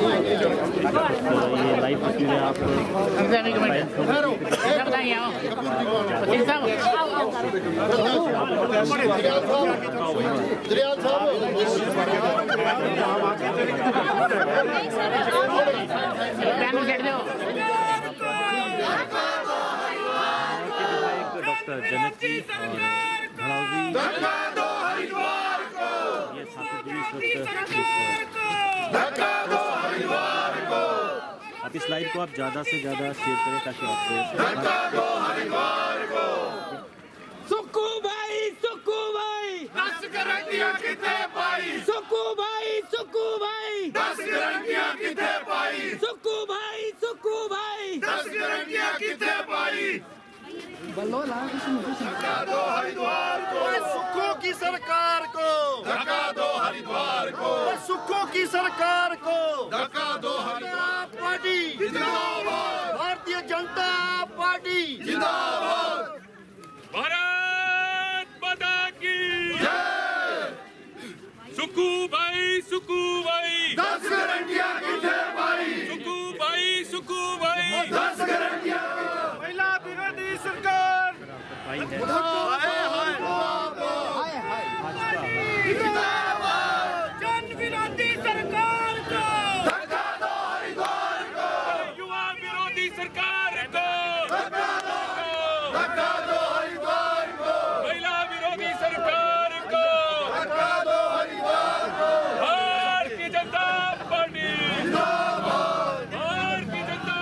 ये लाइव तस्वीरें आप डॉक्टर जनक जी धड़ावी ये आप इस लाइव को आप ज़्यादा से ज़्यादा शेयर करें ताकि आपको सुक्कू भाई 10 गारंटियां किथे पाई सुक्कू भाई 10 गारंटियां किथे पाई सुक्कू भाई 10 गारंटियां किथे पाई धक्का दो हरिद्वार को सुक्खू की सरकार को धक्का दो हरिद्वार को सुक्खू की सरकार को धक्का दो हरिद्वार पार्टी जिंदाबाद भारतीय जनता पार्टी जिंदाबाद भारत माता की जय सुक्खू भाई 10 गारंटियां किथे पाई सुक्खू भाई 10 गारंटियां महिला विरोधी सरकार जन विरोधी सरकार को धक्का दो हरिद्वार को युवा विरोधी सरकार को धक्का दो हरिद्वार को महिला विरोधी सरकार को धक्का दो हरिद्वार को भारतीय जनता पार्टी जिंदाबाद भारतीय जनता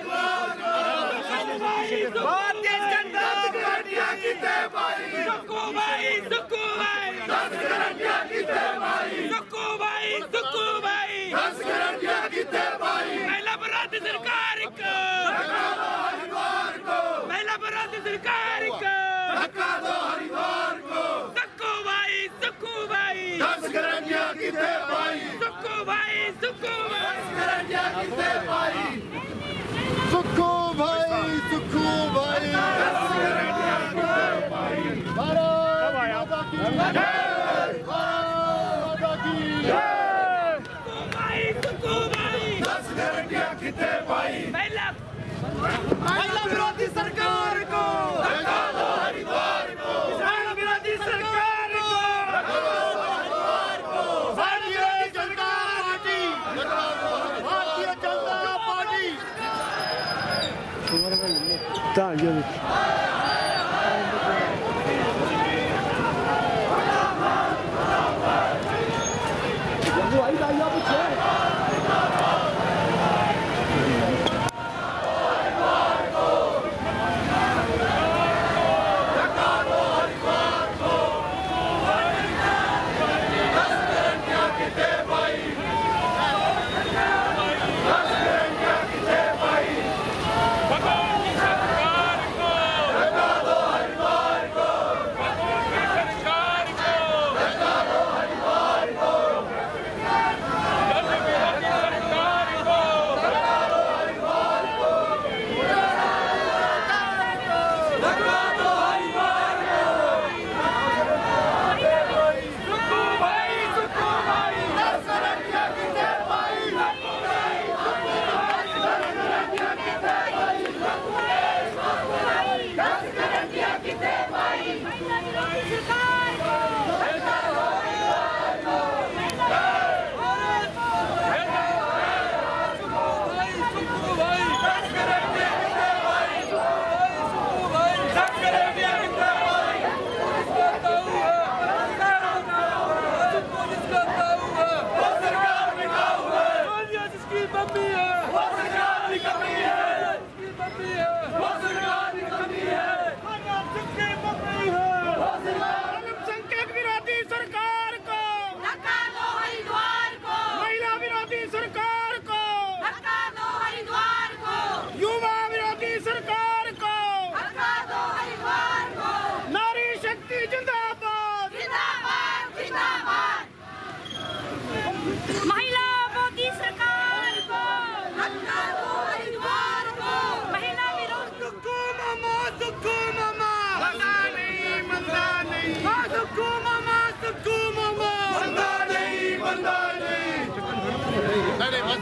भारतीय जनता गारंटियां किथे पाई सुक्कू भाई 10 गारंटियां किथे पाई सुक्कू भाई 10 गारंटियां किथे पाई महिला विरोधी सरकार को धक्का दो हरिद्वार को महिला विरोधी सरकार को धक्का दो हरिद्वार को सुक्कू भाई 10 गारंटियां किथे पाई सुक्कू भाई 10 गारंटियां किथे पाई सुक्कू भाई 10 गारंटियां किथे पाई भारत माता की जय सुक्कू भाई 10 गारंटियां किथे पाई महिला विरोधी सरकार को धक्का दो हरिद्वार को किसान विरोधी सरकार को धक्का दो हरिद्वार को भारतीय जनता पार्टी भारतीय जनता पार्टी महिला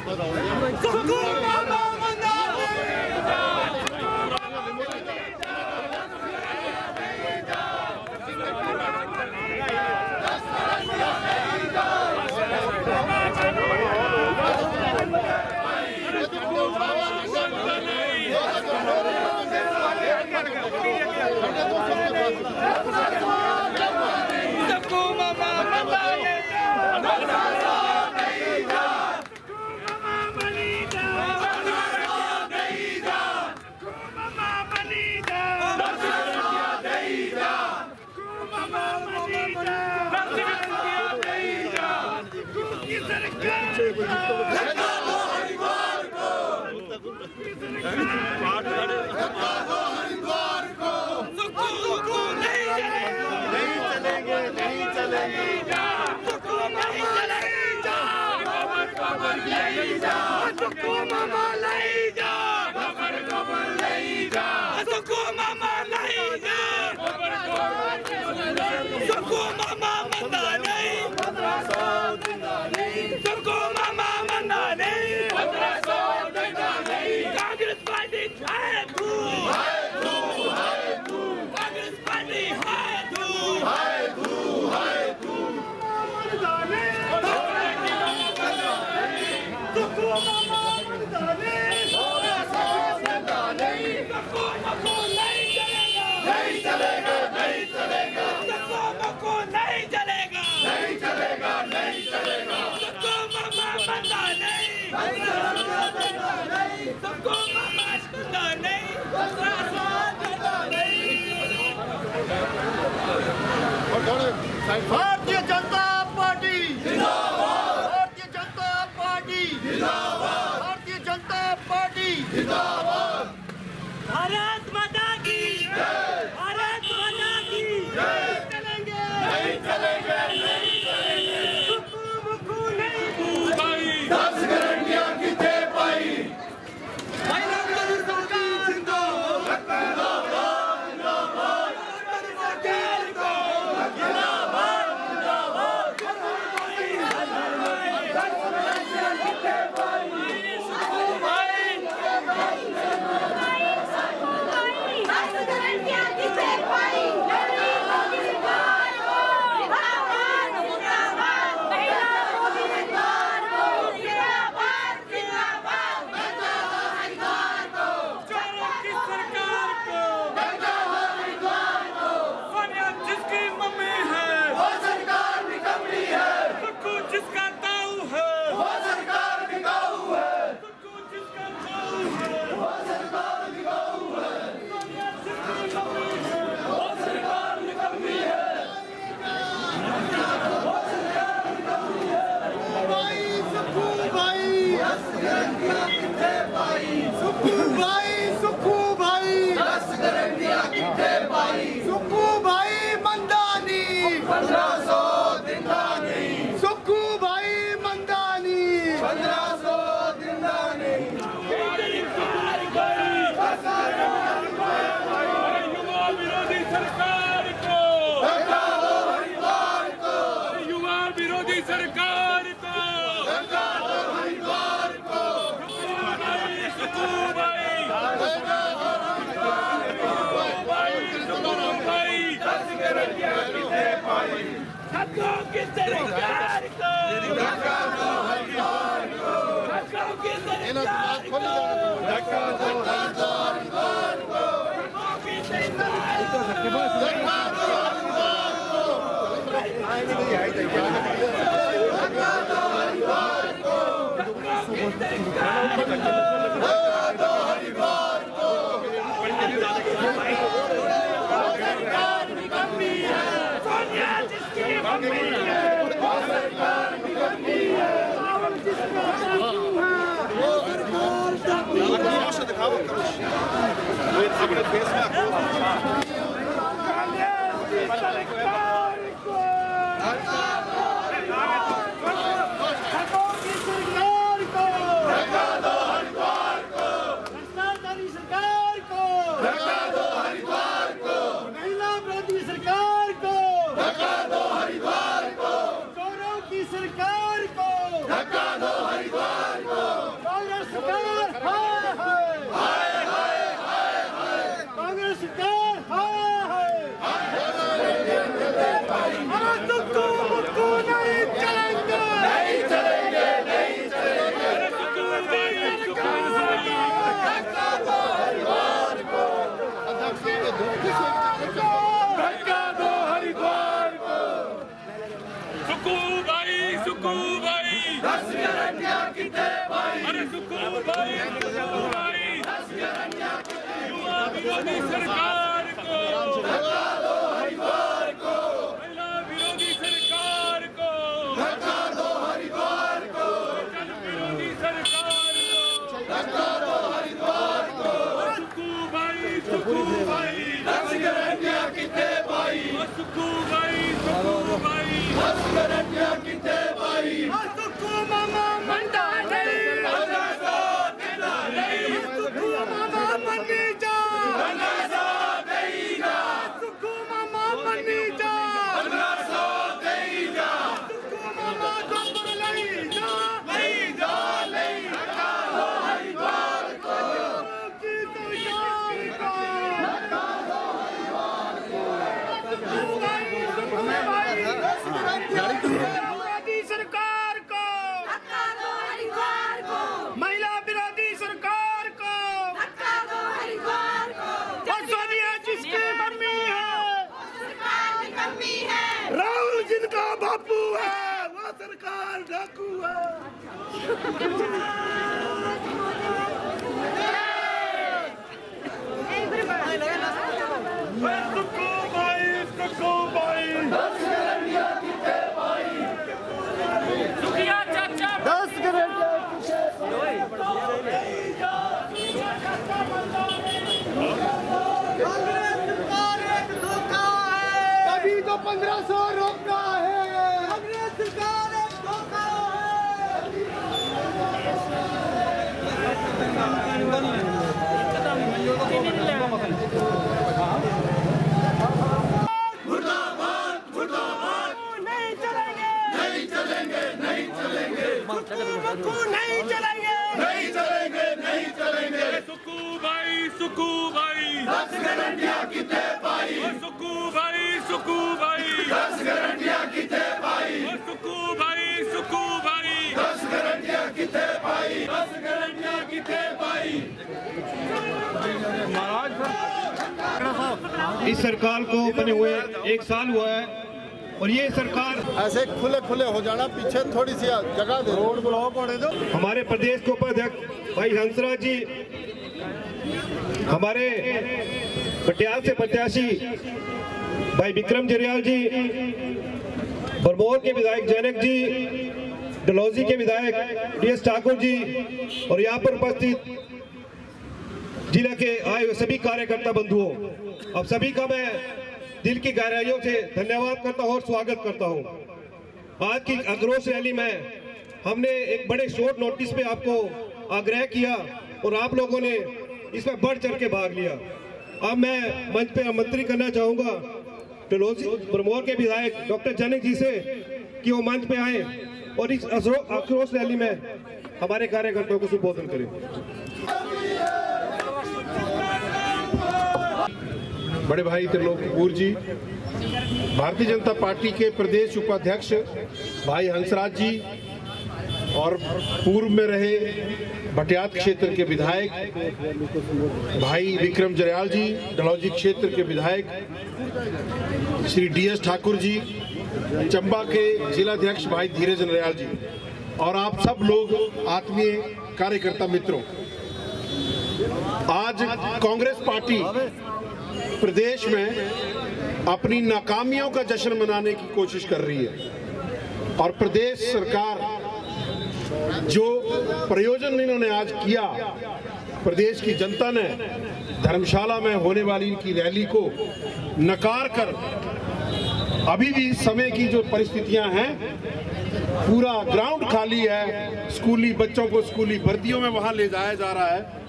भारतीय जनता पार्टी जिंदाबाद, भारतीय जनता पार्टी जिंदाबाद, भारतीय जनता पार्टी जिंदाबाद। भारत माता की जय, भारत माता की जय। चलेंगे नहीं चलेंगे, नहीं चलेंगे, सुकू नहीं भाई, 10 गारंटियां कितने पाई। सुक्कू भाई मंदानी 1500 दिंदानी, सुक्कू भाई मंदानी 1500 दिंदानी। युवा विरोधी सरकार को, युवा विरोधी सरकार को, हकों की सरकार को, हकों की सरकार को, सरकार को धक्का दो, हरिद्वार को युवा विरोधी सरकार को भगा दो हरिद्वार को, महिला विरोधी सरकार को भगा दो हरिद्वार को, जन विरोधी सरकार को भगा दो हरिद्वार को। सुक्खू भाई दस गारंटियां कितने पाई, सुक्खू भाई दस गारंटियां कितने पाई, सुक्खू मामा मंडा नहीं, 1500 देना नहीं, सुक्खू मामा मनी जा, 1500 देगा, सुक्खू मामा मनी जा, 1500 देगा, सुक्खू मामा गोबर नहीं जा, नहीं जा नहीं, भगा दो हरिद्वार को, की तो यार को विरोधी सरकार को, धक्का दो हरिद्वार को, महिला विरोधी सरकार को, धक्का दो हरिद्वार को। और सोनिया जिसकी मम्मी है, सरकार की कमी है, राहुल जिनका बापू है, वो सरकार डाकू है। सुक्खू भाई दस गारंटियां कितने पाई, सुखिया चाचा 10 गारंटियां तभी तो 1500 रोकना है, कांग्रेस सरकार एक धोखा मुर्दाबाद मुर्दाबाद, नहीं चलेंगे, नहीं चलेंगे नहीं चलेंगे, सुक्खू नहीं चलेंगे, नहीं चलेंगे नहीं चलेंगे। सुक्खू भाई 10 गारंटियां कितने पाई, सुक्खू भाई 10 गारंटियां कितने पाई, सुक्खू भाई 10 गारंटियां कितने पाई, 10 गारंटियां कितने पाई। इस सरकार को बने हुए 1 साल हुआ है और ये सरकार ऐसे खुले खुले हो जाना, पीछे थोड़ी सी जगह दे, रोड ब्लॉक होने दो। हमारे प्रदेश के उपाध्यक्ष भाई हंसराज जी, हमारे पटियाला से प्रत्याशी भाई विक्रम जरियाल जी, बरमौर के विधायक जैनक जी, डलहौजी के विधायक DS ठाकुर जी और यहाँ पर उपस्थित जिला के आए हुए सभी कार्यकर्ता बंधुओं, अब सभी का मैं दिल की गहराइयों से धन्यवाद करता हूँ और स्वागत करता हूँ। आज की आक्रोश रैली में हमने एक बड़े शॉर्ट नोटिस पे आपको आग्रह किया और आप लोगों ने इसमें बढ़ चढ़ के भाग लिया। अब मैं मंच पे आमंत्रित करना चाहूंगा डलहौजी बरमौर के विधायक डॉक्टर जैनक जी से कि वो मंच पे आए और इस आक्रोश रैली में हमारे कार्यकर्ताओं को संबोधन करें। बड़े भाई त्रिलोक कपूर जी, भारतीय जनता पार्टी के प्रदेश उपाध्यक्ष भाई हंसराज जी और पूर्व में रहे भटियात क्षेत्र के विधायक भाई विक्रम जरियाल जी, डलहौजी क्षेत्र के विधायक श्री DS ठाकुर जी, चंबा के जिलाध्यक्ष भाई धीरज नरियाल जी और आप सब लोग आत्मीय कार्यकर्ता मित्रों, आज कांग्रेस पार्टी प्रदेश में अपनी नाकामियों का जश्न मनाने की कोशिश कर रही है और प्रदेश सरकार जो प्रयोजन इन्होंने आज किया, प्रदेश की जनता ने धर्मशाला में होने वाली इनकी रैली को नकार कर अभी भी समय की जो परिस्थितियां हैं, पूरा ग्राउंड खाली है, स्कूली बच्चों को स्कूली वर्दियों में वहां ले जाया जा रहा है।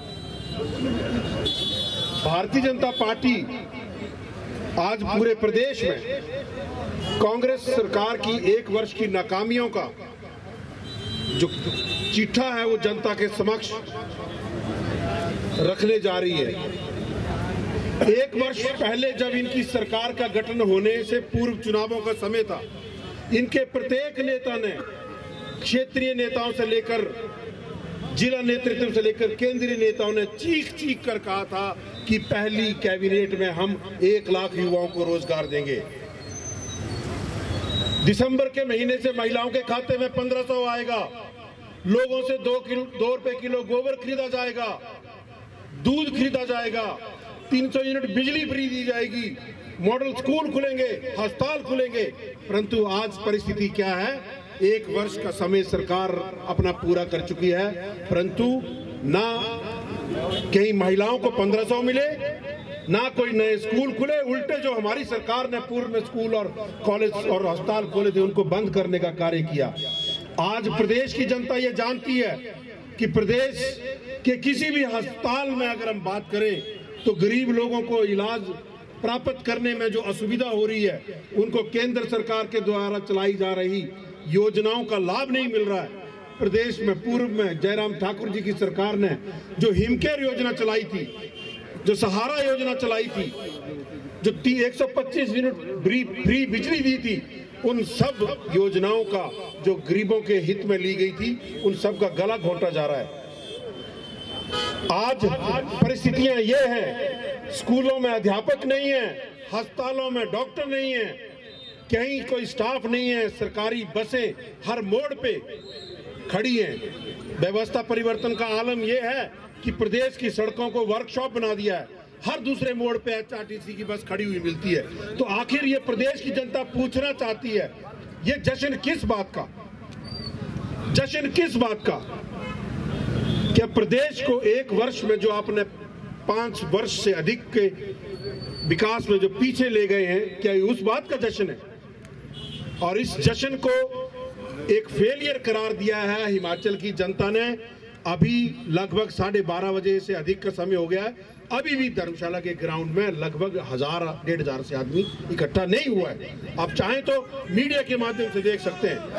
भारतीय जनता पार्टी आज पूरे प्रदेश में कांग्रेस सरकार की 1 वर्ष की नाकामियों का जो चिट्ठा है वो जनता के समक्ष रखने जा रही है। 1 वर्ष पहले जब इनकी सरकार का गठन होने से पूर्व चुनावों का समय था, इनके प्रत्येक नेता ने, क्षेत्रीय नेताओं से लेकर जिला नेतृत्व से लेकर केंद्रीय नेताओं ने चीख चीख कर कहा था कि पहली कैबिनेट में हम 1 लाख युवाओं को रोजगार देंगे। दिसंबर के महीने से महिलाओं के खाते में 1500 आएगा, लोगों से 2 रुपए किलो गोबर खरीदा जाएगा, दूध खरीदा जाएगा, 300 यूनिट बिजली फ्री दी जाएगी, मॉडल स्कूल खुलेंगे, अस्पताल खुलेंगे। परंतु आज परिस्थिति क्या है? 1 वर्ष का समय सरकार अपना पूरा कर चुकी है, परंतु ना कहीं महिलाओं को 1500 मिले, ना कोई नए स्कूल खुले। उल्टे जो हमारी सरकार ने पूर्व में स्कूल और कॉलेज और अस्पताल खोले थे उनको बंद करने का कार्य किया। आज प्रदेश की जनता ये जानती है कि प्रदेश के किसी भी अस्पताल में अगर हम बात करें तो गरीब लोगों को इलाज प्राप्त करने में जो असुविधा हो रही है, उनको केंद्र सरकार के द्वारा चलाई जा रही योजनाओं का लाभ नहीं मिल रहा है। प्रदेश में पूर्व में जयराम ठाकुर जी की सरकार ने जो हिमकेयर योजना चलाई थी, जो सहारा योजना चलाई थी, जो 125 यूनिट फ्री बिजली दी थी, उन सब योजनाओं का जो गरीबों के हित में ली गई थी, उन सब का गला घोंटा जा रहा है। आज परिस्थितियां ये हैं, स्कूलों में अध्यापक नहीं है, अस्पतालों में डॉक्टर नहीं है, कहीं कोई स्टाफ नहीं है, सरकारी बसें हर मोड़ पे खड़ी हैं। व्यवस्था परिवर्तन का आलम यह है कि प्रदेश की सड़कों को वर्कशॉप बना दिया है, हर दूसरे मोड़ पे HRTC की बस खड़ी हुई मिलती है। तो आखिर ये प्रदेश की जनता पूछना चाहती है, ये जश्न किस बात का? जश्न किस बात का? क्या प्रदेश को 1 वर्ष में जो आपने 5 वर्ष से अधिक के विकास में जो पीछे ले गए हैं, क्या उस बात का जश्न है? और इस जश्न को एक फेलियर करार दिया है हिमाचल की जनता ने। अभी लगभग 12:30 बजे से अधिक का समय हो गया है, अभी भी धर्मशाला के ग्राउंड में लगभग 1000-1500 से आदमी इकट्ठा नहीं हुआ है। आप चाहें तो मीडिया के माध्यम से देख सकते हैं।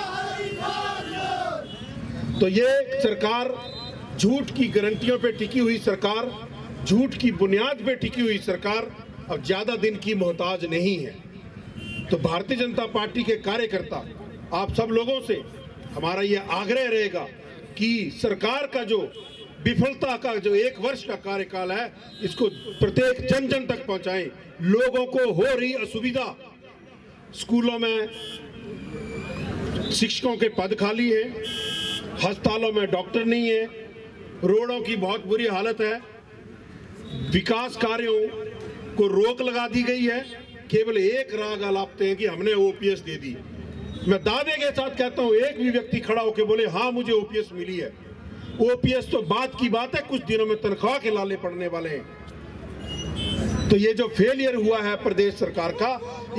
तो ये सरकार झूठ की गारंटियों पे टिकी हुई सरकार, झूठ की बुनियाद पे टिकी हुई सरकार अब ज्यादा दिन की मोहताज नहीं है। तो भारतीय जनता पार्टी के कार्यकर्ता, आप सब लोगों से हमारा ये आग्रह रहेगा कि सरकार का जो विफलता का जो 1 वर्ष का कार्यकाल है, इसको प्रत्येक जन जन तक पहुंचाएं। लोगों को हो रही असुविधा, स्कूलों में शिक्षकों के पद खाली हैं, अस्पतालों में डॉक्टर नहीं है, रोडों की बहुत बुरी हालत है, विकास कार्यों को रोक लगा दी गई है। केवल एक राग अलापते हैं कि हमने OPS दे दी। मैं दावे के साथ कहता हूं, एक भी व्यक्ति खड़ा होकर बोले हाँ मुझे OPS मिली है। OPS तो बात की बात है, कुछ दिनों में तनख्वाह के लाले पड़ने वाले हैं। तो ये जो फेलियर हुआ है प्रदेश सरकार का,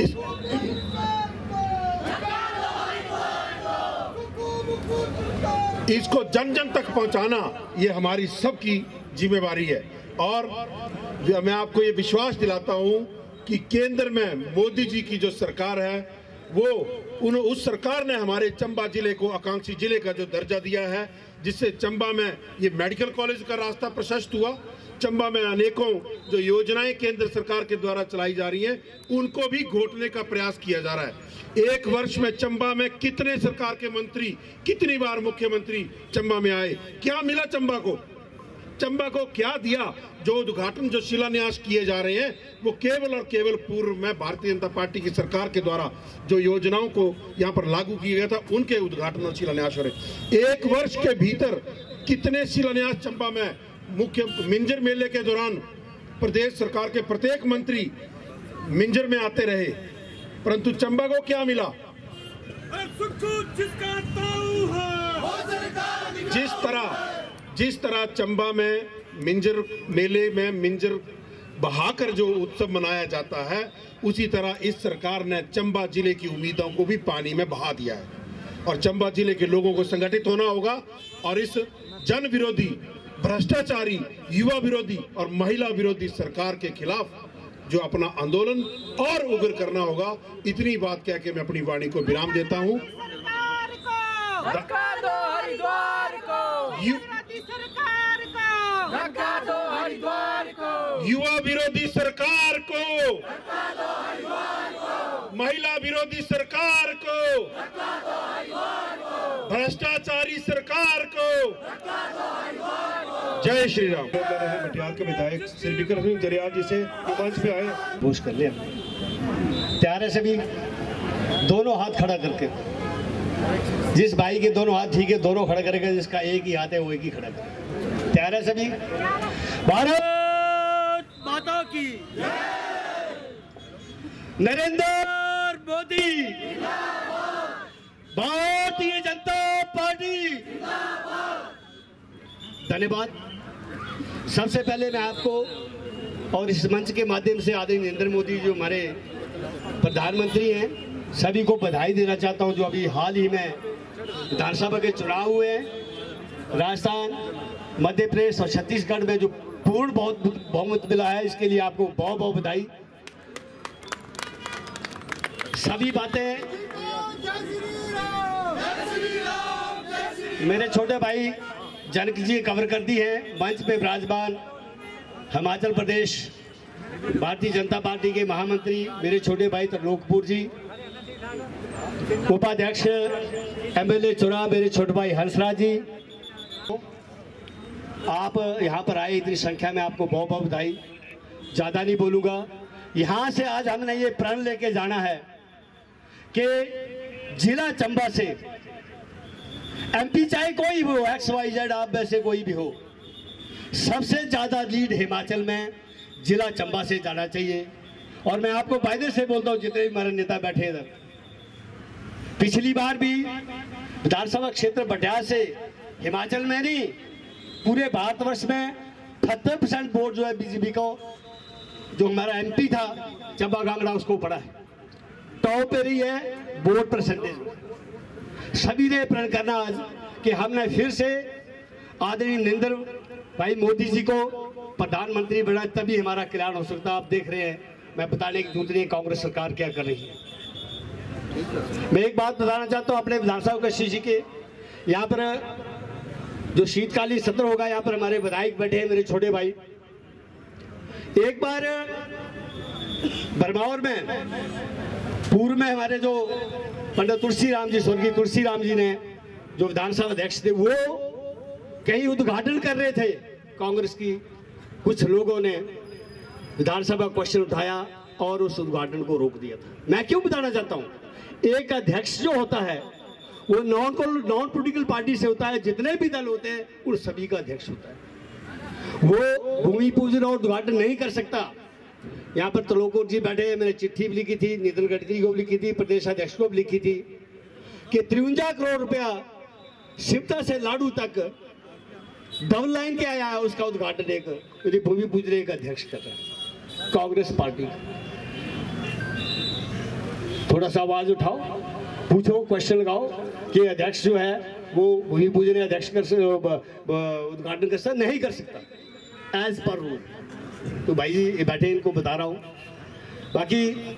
इसको जन जन तक पहुंचाना ये हमारी सबकी जिम्मेवारी है। और मैं आपको ये विश्वास दिलाता हूं कि केंद्र में मोदी जी की जो सरकार है, वो उस सरकार ने हमारे चंबा जिले को आकांक्षी जिले का जो दर्जा दिया है, जिससे चंबा में ये मेडिकल कॉलेज का रास्ता प्रशस्त हुआ। चंबा में अनेकों जो योजनाएं केंद्र सरकार के द्वारा चलाई जा रही हैं, उनको भी घोटने का प्रयास किया जा रहा है। 1 वर्ष में चंबा में कितने सरकार के मंत्री, कितनी बार मुख्यमंत्री चंबा में आए, क्या मिला चंबा को? चंबा को क्या दिया? जो उद्घाटन, जो शिलान्यास किए जा रहे हैं, वो केवल और केवल पूर्व में भारतीय जनता पार्टी की सरकार के द्वारा जो योजनाओं को यहाँ पर लागू किया गया था, उनके उद्घाटन और शिलान्यास हो रहे। 1 वर्ष के भीतर कितने शिलान्यास चंबा में? मुख्य मिंजर मेले के दौरान प्रदेश सरकार के प्रत्येक मंत्री मिंजर में आते रहे, परंतु चंबा को क्या मिला? जिस तरह चंबा में मिंजर मेले में मिंजर बहाकर जो उत्सव मनाया जाता है, उसी तरह इस सरकार ने चंबा जिले की उम्मीदों को भी पानी में बहा दिया है। और चंबा जिले के लोगों को संगठित होना होगा और इस जन विरोधी, भ्रष्टाचारी, युवा विरोधी और महिला विरोधी सरकार के खिलाफ जो अपना आंदोलन और उग्र करना होगा। इतनी बात कह के मैं अपनी वाणी को विराम देता हूँ। धक्का दो हरिद्वार को, धक्का दो हरिद्वार को, युवा विरोधी सरकार को, महिला विरोधी सरकार को, भ्रष्टाचारी सरकार को। जय श्री राम। मटियार के विधायक श्री विक्रम सिंह जरियाल जी से मंच पे आए, घोष कर लिया प्यारे से भी दोनों हाथ खड़ा करके। जिस भाई के दोनों हाथ ठीक है दोनों खड़ा करेगा, जिसका एक ही हाथ है वो एक ही खड़ा करेगा। तैयार है सभी? भारत माता की नरेंद्र मोदी, भारतीय जनता पार्टी। धन्यवाद। सबसे पहले मैं आपको और इस मंच के माध्यम से आदरणीय नरेंद्र मोदी जो हमारे प्रधानमंत्री हैं, सभी को बधाई देना चाहता हूं। जो अभी हाल ही में विधानसभा के चुनाव हुए हैं, राजस्थान, मध्य प्रदेश और छत्तीसगढ़ में जो पूर्ण बहुमत मिला है, इसके लिए आपको बहुत बहुत बधाई। सभी बातें मेरे छोटे भाई जनक जी कवर कर दी है। मंच पे विराजमान हिमाचल प्रदेश भारतीय जनता पार्टी के महामंत्री मेरे छोटे भाई त्रिलोकपुर जी, उपाध्यक्ष एमएलए चुनाव मेरे छोटे भाई हंसराज जी, आप यहाँ पर आए इतनी संख्या में, आपको बहुत बहुत बधाई। ज़्यादा नहीं बोलूँगा। यहाँ से आज हमने ये प्रण लेके जाना है कि जिला चंबा से एमपी चाहे कोई भी हो, XYZ आप में से कोई भी हो, सबसे ज़्यादा लीड हिमाचल में जिला चंबा से जाना चाहिए। और मैं आपको वायदे से बोलता हूँ, जितने भी हमारे नेता बैठे इधर, पिछली बार भी विधानसभा क्षेत्र बटियाल से हिमाचल में नहीं पूरे भारतवर्ष में 70% वोट जो है बीजेपी को, जो हमारा एमपी था चंबा कांगड़ा, उसको पड़ा है। टॉप पे रही है वोट परसेंटेज। सभी ने प्रण करना आज कि हमने फिर से आदरणीय नरेंद्र भाई मोदी जी को प्रधानमंत्री बना, तभी हमारा कल्याण हो सकता है। आप देख रहे हैं, मैं बताने की दूसरी कांग्रेस सरकार क्या कर रही है। मैं एक बात बताना चाहता हूँ अपने विधानसभा के शीशी के, यहाँ पर जो शीतकालीन सत्र होगा, यहाँ पर हमारे विधायक बैठे हैं मेरे छोटे भाई। एक बार बरमावर में पूर्व में हमारे जो पंडित तुलसीराम जी, स्वर्गीय तुलसीराम जी ने जो विधानसभा अध्यक्ष थे, वो कहीं उद्घाटन कर रहे थे कांग्रेस की, कुछ लोगों ने विधानसभा क्वेश्चन उठाया और उस उद्घाटन को रोक दिया था। मैं क्यों बताना चाहता हूँ, एक अध्यक्ष जो होता है वो नॉन पॉलिटिकल पार्टी से होता है, जितने भी दल होते हैं उन सभी का अध्यक्ष होता है। वो भूमि पूजन और उद्घाटन नहीं कर सकता। यहाँ पर त्रिलोकपुर जी बैठे हैं, मैंने चिट्ठी भी लिखी थी, नितिन गडकरी को भी लिखी थी, प्रदेश अध्यक्ष को भी लिखी थी कि 53 करोड़ रुपया सिमता से लाडू तक डबल लाइन के आया है, उसका उद्घाटन एक भूमि पूजन एक अध्यक्ष कर रहा है कांग्रेस पार्टी। थोड़ा सा आवाज उठाओ, पूछो, क्वेश्चन लगाओ कि अध्यक्ष जो है वो भूमि पूजन अध्यक्ष उद्घाटन कर सकता नहीं कर सकता एज पर रूल। तो भाई जी बैठे, इनको बता रहा हूँ। बाकी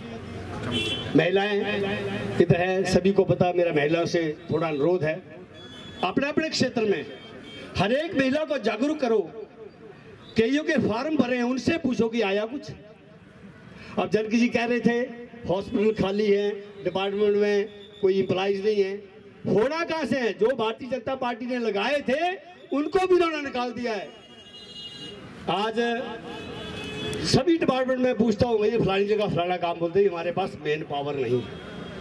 महिलाएं इधर है, सभी को पता, मेरा महिलाओं से थोड़ा अनुरोध है, अपने अपने क्षेत्र में हर एक महिला को जागरूक करो। कईयों के फॉर्म भरे हैं, उनसे पूछो कि आया कुछ। अब जनक जी कह रहे थे हॉस्पिटल खाली है, डिपार्टमेंट में कोई एम्प्लॉइज नहीं है, होना कहां से है? जो भारतीय जनता पार्टी ने लगाए थे उनको भी उन्होंने निकाल दिया है। आज सभी डिपार्टमेंट में पूछता हूँ, भाई फलानी जगह फलाना काम बोलते हैं, हमारे पास मेन पावर नहीं है।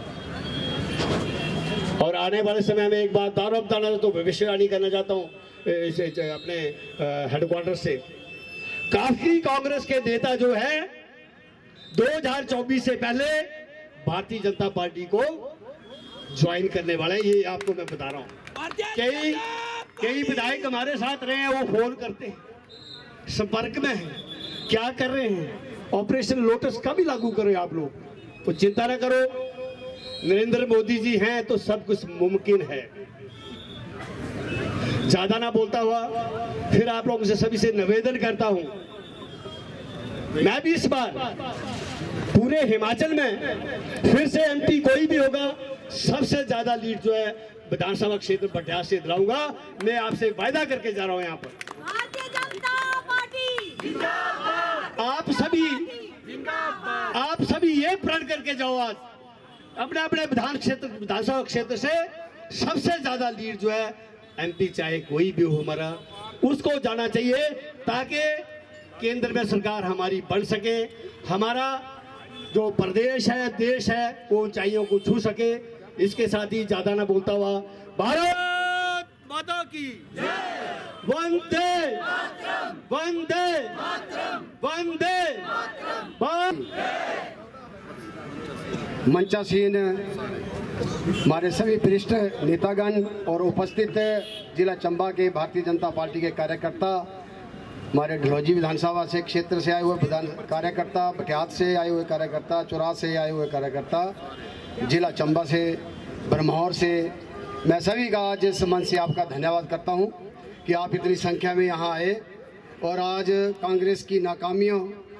और आने वाले समय में एक बात और बताना तो भविष्यवाणी करना चाहता हूँ अपने हेडक्वार्टर से, काफी कांग्रेस के नेता जो है 2024 से पहले भारतीय जनता पार्टी को ज्वाइन करने वाले, ये आपको मैं बता रहा हूँ। कई विधायक हमारे साथ रहे हैं, वो फोन करते हैं, संपर्क में है, क्या कर रहे हैं, ऑपरेशन लोटस का भी लागू करो आप लोग, तो चिंता न करो, नरेंद्र मोदी जी हैं तो सब कुछ मुमकिन है। ज्यादा ना बोलता हुआ फिर आप लोगों से सभी से निवेदन करता हूं, मैं भी इस बार पूरे हिमाचल में फिर से एमपी कोई भी होगा, सबसे ज्यादा लीड जो है विधानसभा क्षेत्र बटियाल से दिलाऊंगा। मैं आपसे वायदा करके जा रहा हूं। यहाँ पर भारतीय जनता पार्टी जिंदाबाद, आप सभी ये प्रण करके जाओ, आज अपने अपने विधानसभा क्षेत्र से सबसे ज्यादा लीड जो है एमपी चाहे कोई भी हो हमारा, उसको जाना चाहिए, ताकि केंद्र में सरकार हमारी बन सके, हमारा जो प्रदेश है, देश है, वो ऊंचाइयों को छू सके। इसके साथ ही ज्यादा ना बोलता हुआ, भारत माता की वंदे वंदे वंदे मंचासीन हमारे सभी वरिष्ठ नेतागण और उपस्थित जिला चंबा के भारतीय जनता पार्टी के कार्यकर्ता, हमारे ढलौजी विधानसभा से क्षेत्र से आए हुए कार्यकर्ता, बटियात से आए हुए कार्यकर्ता, चुराह से आए हुए कार्यकर्ता, जिला चंबा से, ब्रह्मौर से, मैं सभी का आज इस मंच से आपका धन्यवाद करता हूं कि आप इतनी संख्या में यहां आए और आज कांग्रेस की नाकामियों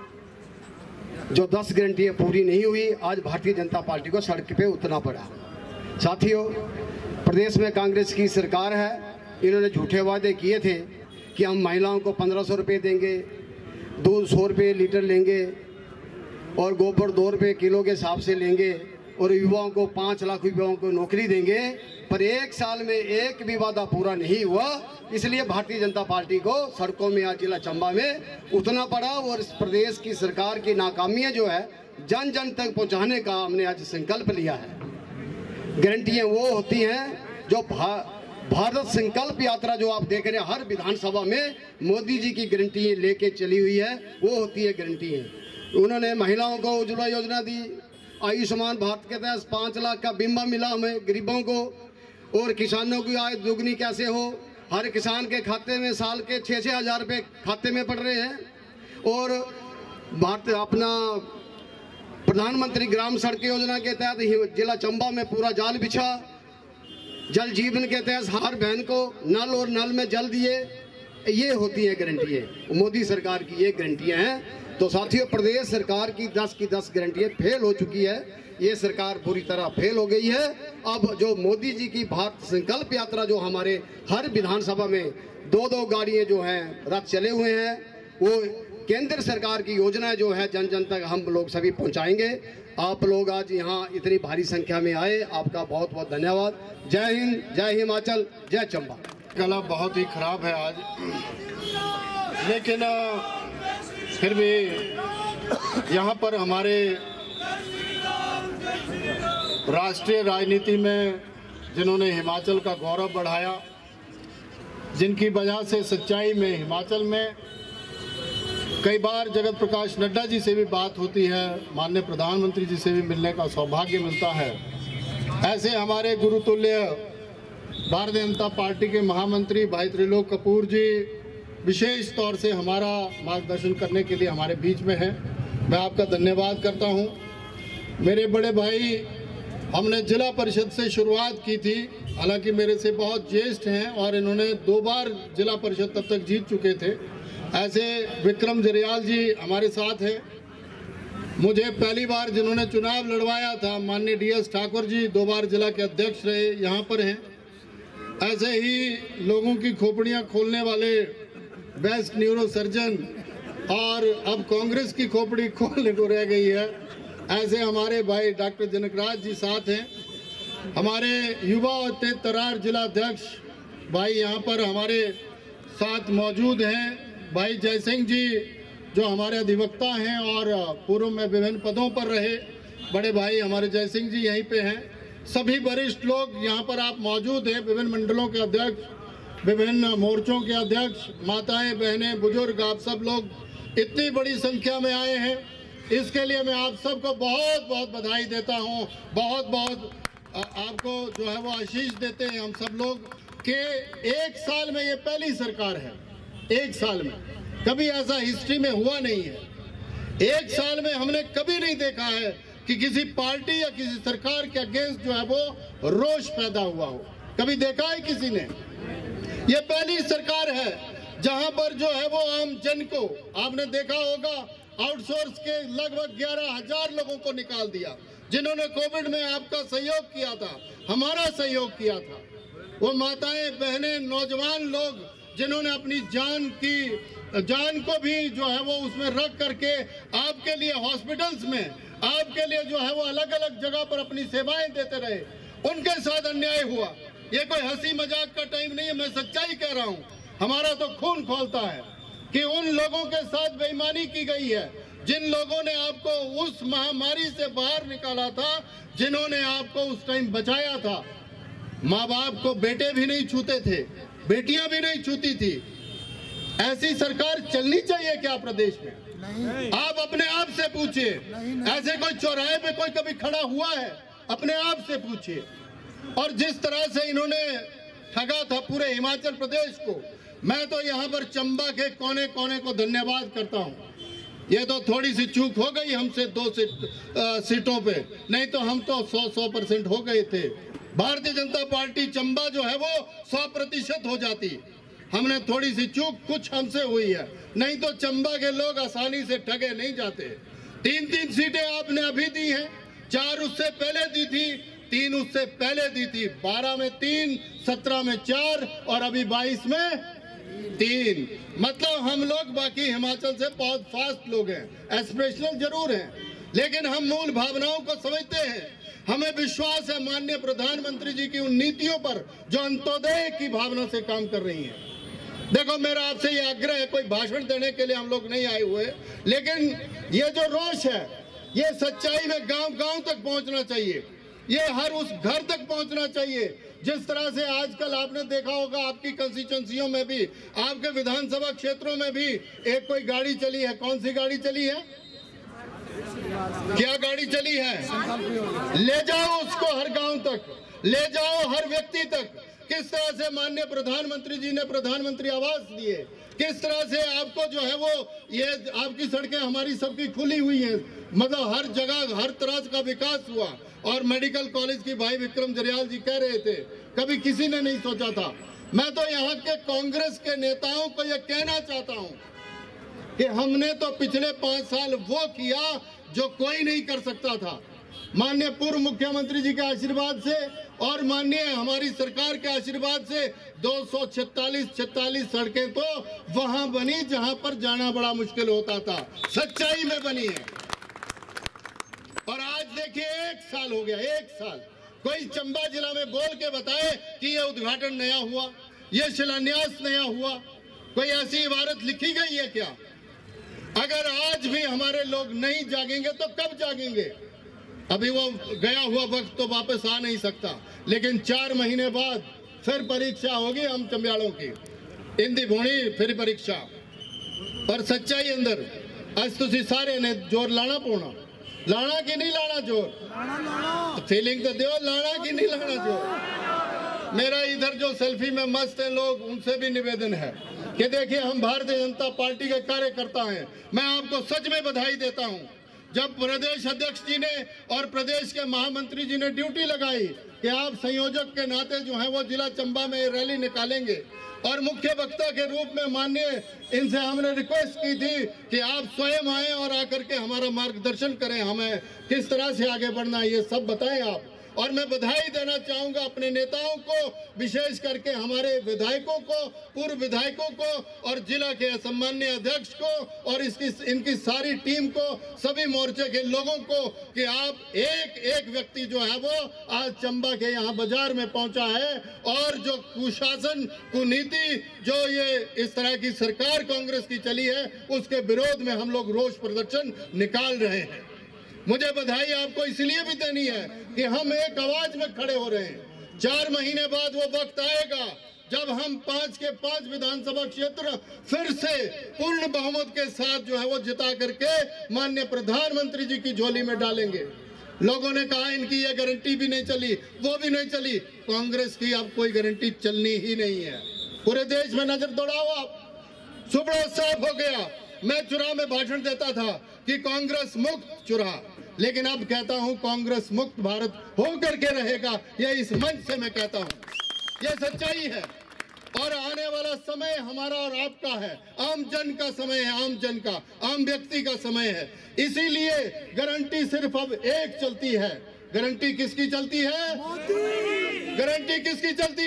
जो 10 गारंटियां पूरी नहीं हुई, आज भारतीय जनता पार्टी को सड़क पे उतरना पड़ा। साथियों, प्रदेश में कांग्रेस की सरकार है, इन्होंने झूठे वादे किए थे कि हम महिलाओं को 1500 रुपये देंगे, दूध 100 रुपये लीटर लेंगे और गोबर 2 रुपये किलो के हिसाब से लेंगे और युवाओं को 5 लाख युवाओं को नौकरी देंगे, पर 1 साल में एक भी वादा पूरा नहीं हुआ। इसलिए भारतीय जनता पार्टी को सड़कों में आज जिला चंबा में उतना पड़ा और इस प्रदेश की सरकार की नाकामियां जो है जन जन तक पहुंचाने का हमने आज संकल्प लिया है। गारंटियां वो होती हैं जो भारत संकल्प यात्रा जो आप देख रहे हैं, हर विधानसभा में मोदी जी की गारंटी लेके चली हुई है, वो होती है गारंटी है। उन्होंने महिलाओं को उज्ज्वला योजना दी, आयुष्मान भारत के तहत 5 लाख का बीमा मिला हमें गरीबों को, और किसानों की आय दोगुनी कैसे हो, हर किसान के खाते में साल के 6-6 हज़ार रुपये खाते में पड़ रहे हैं। और भारत अपना प्रधानमंत्री ग्राम सड़क योजना के तहत जिला चंबा में पूरा जाल बिछा, जल जीवन के तहत हर बहन को नल और नल में जल दिए। ये होती है गारंटियाँ, मोदी सरकार की ये गारंटियाँ हैं। तो साथियों, प्रदेश सरकार की 10 की 10 गारंटियाँ फेल हो चुकी है, ये सरकार पूरी तरह फेल हो गई है। अब जो मोदी जी की भारत संकल्प यात्रा जो हमारे हर विधानसभा में 2-2 गाड़ियाँ जो हैं रथ चले हुए हैं, वो केंद्र सरकार की योजनाएं जो है जन जन तक हम लोग सभी पहुंचाएंगे। आप लोग आज यहाँ इतनी भारी संख्या में आए, आपका बहुत बहुत धन्यवाद। जय हिंद, जय हिमाचल, जय चंबा। कला बहुत ही खराब है आज, लेकिन फिर भी यहाँ पर हमारे राष्ट्रीय राजनीति में जिन्होंने हिमाचल का गौरव बढ़ाया, जिनकी वजह से सच्चाई में हिमाचल में कई बार जगत प्रकाश नड्डा जी से भी बात होती है, माननीय प्रधानमंत्री जी से भी मिलने का सौभाग्य मिलता है, ऐसे हमारे गुरुतुल्य भारतीय जनता पार्टी के महामंत्री भाई त्रिलोक कपूर जी विशेष तौर से हमारा मार्गदर्शन करने के लिए हमारे बीच में है। मैं आपका धन्यवाद करता हूं। मेरे बड़े भाई, हमने जिला परिषद से शुरुआत की थी, हालांकि मेरे से बहुत ज्येष्ठ हैं और इन्होंने 2 बार जिला परिषद तब तक जीत चुके थे। ऐसे विक्रम जरियाल जी हमारे साथ हैं। मुझे पहली बार जिन्होंने चुनाव लड़वाया था, माननीय DS ठाकुर जी 2 बार जिला के अध्यक्ष रहे, यहाँ पर हैं। ऐसे ही लोगों की खोपड़ियाँ खोलने वाले बेस्ट न्यूरो सर्जन, और अब कांग्रेस की खोपड़ी खोलने को रह गई है, ऐसे हमारे भाई डॉक्टर जनकराज जी साथ हैं। हमारे युवा और तेज तरार जिला अध्यक्ष भाई यहाँ पर हमारे साथ मौजूद हैं। भाई जय सिंह जी जो हमारे अधिवक्ता हैं और पूर्व में विभिन्न पदों पर रहे, बड़े भाई हमारे जय सिंह जी यहीं पे हैं। सभी वरिष्ठ लोग यहाँ पर आप मौजूद हैं, विभिन्न मंडलों के अध्यक्ष, विभिन्न मोर्चों के अध्यक्ष, माताएं बहनें बुजुर्ग, आप सब लोग इतनी बड़ी संख्या में आए हैं, इसके लिए मैं आप सबको बहुत बहुत बधाई देता हूँ। बहुत बहुत आपको जो है वो आशीष देते हैं हम सब लोग कि 1 साल में ये पहली सरकार है। 1 साल में कभी ऐसा हिस्ट्री में हुआ नहीं है। 1 साल में हमने कभी नहीं देखा है कि किसी पार्टी या किसी सरकार के अगेंस्ट जो है वो रोष पैदा हुआ हो। कभी देखा है किसी ने? ये पहली सरकार है जहां पर जो है वो आम जन को, आपने देखा होगा, आउटसोर्स के लगभग 11,000 लोगों को निकाल दिया, जिन्होंने कोविड में आपका सहयोग किया था, हमारा सहयोग किया था। वो माताएं बहनें नौजवान लोग जिन्होंने अपनी जान को भी जो है वो उसमें रख करके आपके लिए हॉस्पिटल्स में, आपके लिए जो है वो अलग अलग जगह पर अपनी सेवाएं देते रहे, उनके साथ अन्याय हुआ। ये कोई हंसी मजाक का टाइम नहीं है, मैं सच्चाई कह रहा हूँ। हमारा तो खून खौलता है कि उन लोगों के साथ बेईमानी की गई है जिन लोगों ने आपको उस महामारी से बाहर निकाला था, जिन्होंने आपको उस टाइम बचाया था, माँ बाप को बेटे भी नहीं छूते थे, बेटियां भी नहीं छूती थी। ऐसी सरकार चलनी चाहिए क्या प्रदेश में? नहीं। आप अपने आप से पूछिए। ऐसे कोई चौराहे पे कोई कभी खड़ा हुआ है? अपने आप से पूछिए। और जिस तरह से इन्होंने ठगा था पूरे हिमाचल प्रदेश को, मैं तो यहाँ पर चंबा के कोने कोने को धन्यवाद करता हूँ। ये तो थोड़ी सी चूक हो गई हमसे 2 सीटों पे, नहीं तो हम तो 100% हो गए थे। भारतीय जनता पार्टी चंबा जो है वो 100% हो जाती। हमने थोड़ी सी चूक कुछ हमसे हुई है, नहीं तो चंबा के लोग आसानी से ठगे नहीं जाते। 3 सीटें आपने अभी दी हैं, 4 उससे पहले दी थी, 3 उससे पहले दी थी। 12 में 3, 17 में 4 और अभी 22 में 3। मतलब हम लोग बाकी हिमाचल से बहुत फास्ट लोग हैं, एस्पिरेशनल जरूर हैं, लेकिन हम मूल भावनाओं को समझते हैं। हमें विश्वास है माननीय प्रधानमंत्री जी की उन नीतियों पर जो अंत्योदय की भावना से काम कर रही हैं। देखो, मेरा आपसे ये आग्रह है, कोई भाषण देने के लिए हम लोग नहीं आए हुए, लेकिन ये जो रोष है ये सच्चाई में गांव-गांव तक पहुंचना चाहिए, ये हर उस घर तक पहुंचना चाहिए। जिस तरह से आजकल आपने देखा होगा आपकी कंस्टिट्यूएंसियों में भी, आपके विधानसभा क्षेत्रों में भी एक कोई गाड़ी चली है। कौन सी गाड़ी चली है? क्या गाड़ी चली है? ले जाओ उसको हर गांव तक, ले जाओ हर व्यक्ति तक। किस तरह से माननीय प्रधानमंत्री जी ने प्रधानमंत्री आवास दिए, किस तरह से आपको जो है वो ये आपकी सड़कें हमारी सबकी खुली हुई हैं, मतलब हर जगह हर तरह का विकास हुआ। और मेडिकल कॉलेज की भाई विक्रम जरियाल जी कह रहे थे, कभी किसी ने नहीं सोचा था। मैं तो यहाँ के कांग्रेस के नेताओं को यह कहना चाहता हूँ कि हमने तो पिछले 5 साल वो किया जो कोई नहीं कर सकता था। माननीय पूर्व मुख्यमंत्री जी के आशीर्वाद से और माननीय हमारी सरकार के आशीर्वाद से 246 सड़कें तो वहां बनी जहां पर जाना बड़ा मुश्किल होता था, सच्चाई में बनी है। और आज देखिए 1 साल हो गया, 1 साल। कोई चंबा जिला में बोल के बताए कि ये उद्घाटन नया हुआ, ये शिलान्यास नया हुआ, कोई ऐसी इबारत लिखी गई है क्या? अगर आज भी हमारे लोग नहीं जागेंगे तो कब जागेंगे? अभी वो गया हुआ वक्त तो वापस आ नहीं सकता, लेकिन 4 महीने बाद फिर परीक्षा होगी हम चंबियाड़ों की, इंदी भोणी फिर परीक्षा। पर सच्चाई अंदर आज तुसी सारे ने जोर लाना पौना, लाना कि नहीं लाना जोर? फीलिंग तो दो, लाना कि नहीं लाना जोर? मेरा इधर जो सेल्फी में मस्त है लोग, उनसे भी निवेदन है कि देखिए हम भारतीय जनता पार्टी के कार्यकर्ता हैं। मैं आपको सच में बधाई देता हूं। जब प्रदेश अध्यक्ष जी ने और प्रदेश के महामंत्री जी ने ड्यूटी लगाई कि आप संयोजक के नाते जो है वो जिला चंबा में रैली निकालेंगे, और मुख्य वक्ता के रूप में माननीय इनसे हमने रिक्वेस्ट की थी कि आप स्वयं आए और आकर के हमारा मार्गदर्शन करें, हमें किस तरह से आगे बढ़ना है ये सब बताएं आप। और मैं बधाई देना चाहूंगा अपने नेताओं को, विशेष करके हमारे विधायकों को, पूर्व विधायकों को और जिला के सम्माननीय अध्यक्ष को और इनकी सारी टीम को, सभी मोर्चे के लोगों को कि आप एक व्यक्ति जो है वो आज चंबा के यहाँ बाजार में पहुंचा है और जो कुशासन कुनीति जो ये इस तरह की सरकार कांग्रेस की चली है उसके विरोध में हम लोग रोष प्रदर्शन निकाल रहे हैं। मुझे बधाई आपको इसलिए भी देनी है कि हम एक आवाज में खड़े हो रहे हैं। 4 महीने बाद वो वक्त आएगा जब हम 5 के 5 विधानसभा क्षेत्र फिर से पूर्ण बहुमत के साथ जो है वो जिता करके माननीय प्रधानमंत्री जी की झोली में डालेंगे। लोगों ने कहा इनकी ये गारंटी भी नहीं चली, वो भी नहीं चली। कांग्रेस की अब कोई गारंटी चलनी ही नहीं है। पूरे देश में नजर दौड़ाओ आप, सुबह साफ हो गया। मैं चुनाव में भाषण देता था कि कांग्रेस मुक्त चुनाव, लेकिन अब कहता हूं कांग्रेस मुक्त भारत होकर के रहेगा। ये इस मंच से मैं कहता हूं, ये सच्चाई है। और आने वाला समय हमारा और आपका है, आम जन का समय है, आम जन का, आम व्यक्ति का समय है। इसीलिए गारंटी सिर्फ अब एक चलती है। गारंटी किसकी चलती है? गारंटी किसकी चलती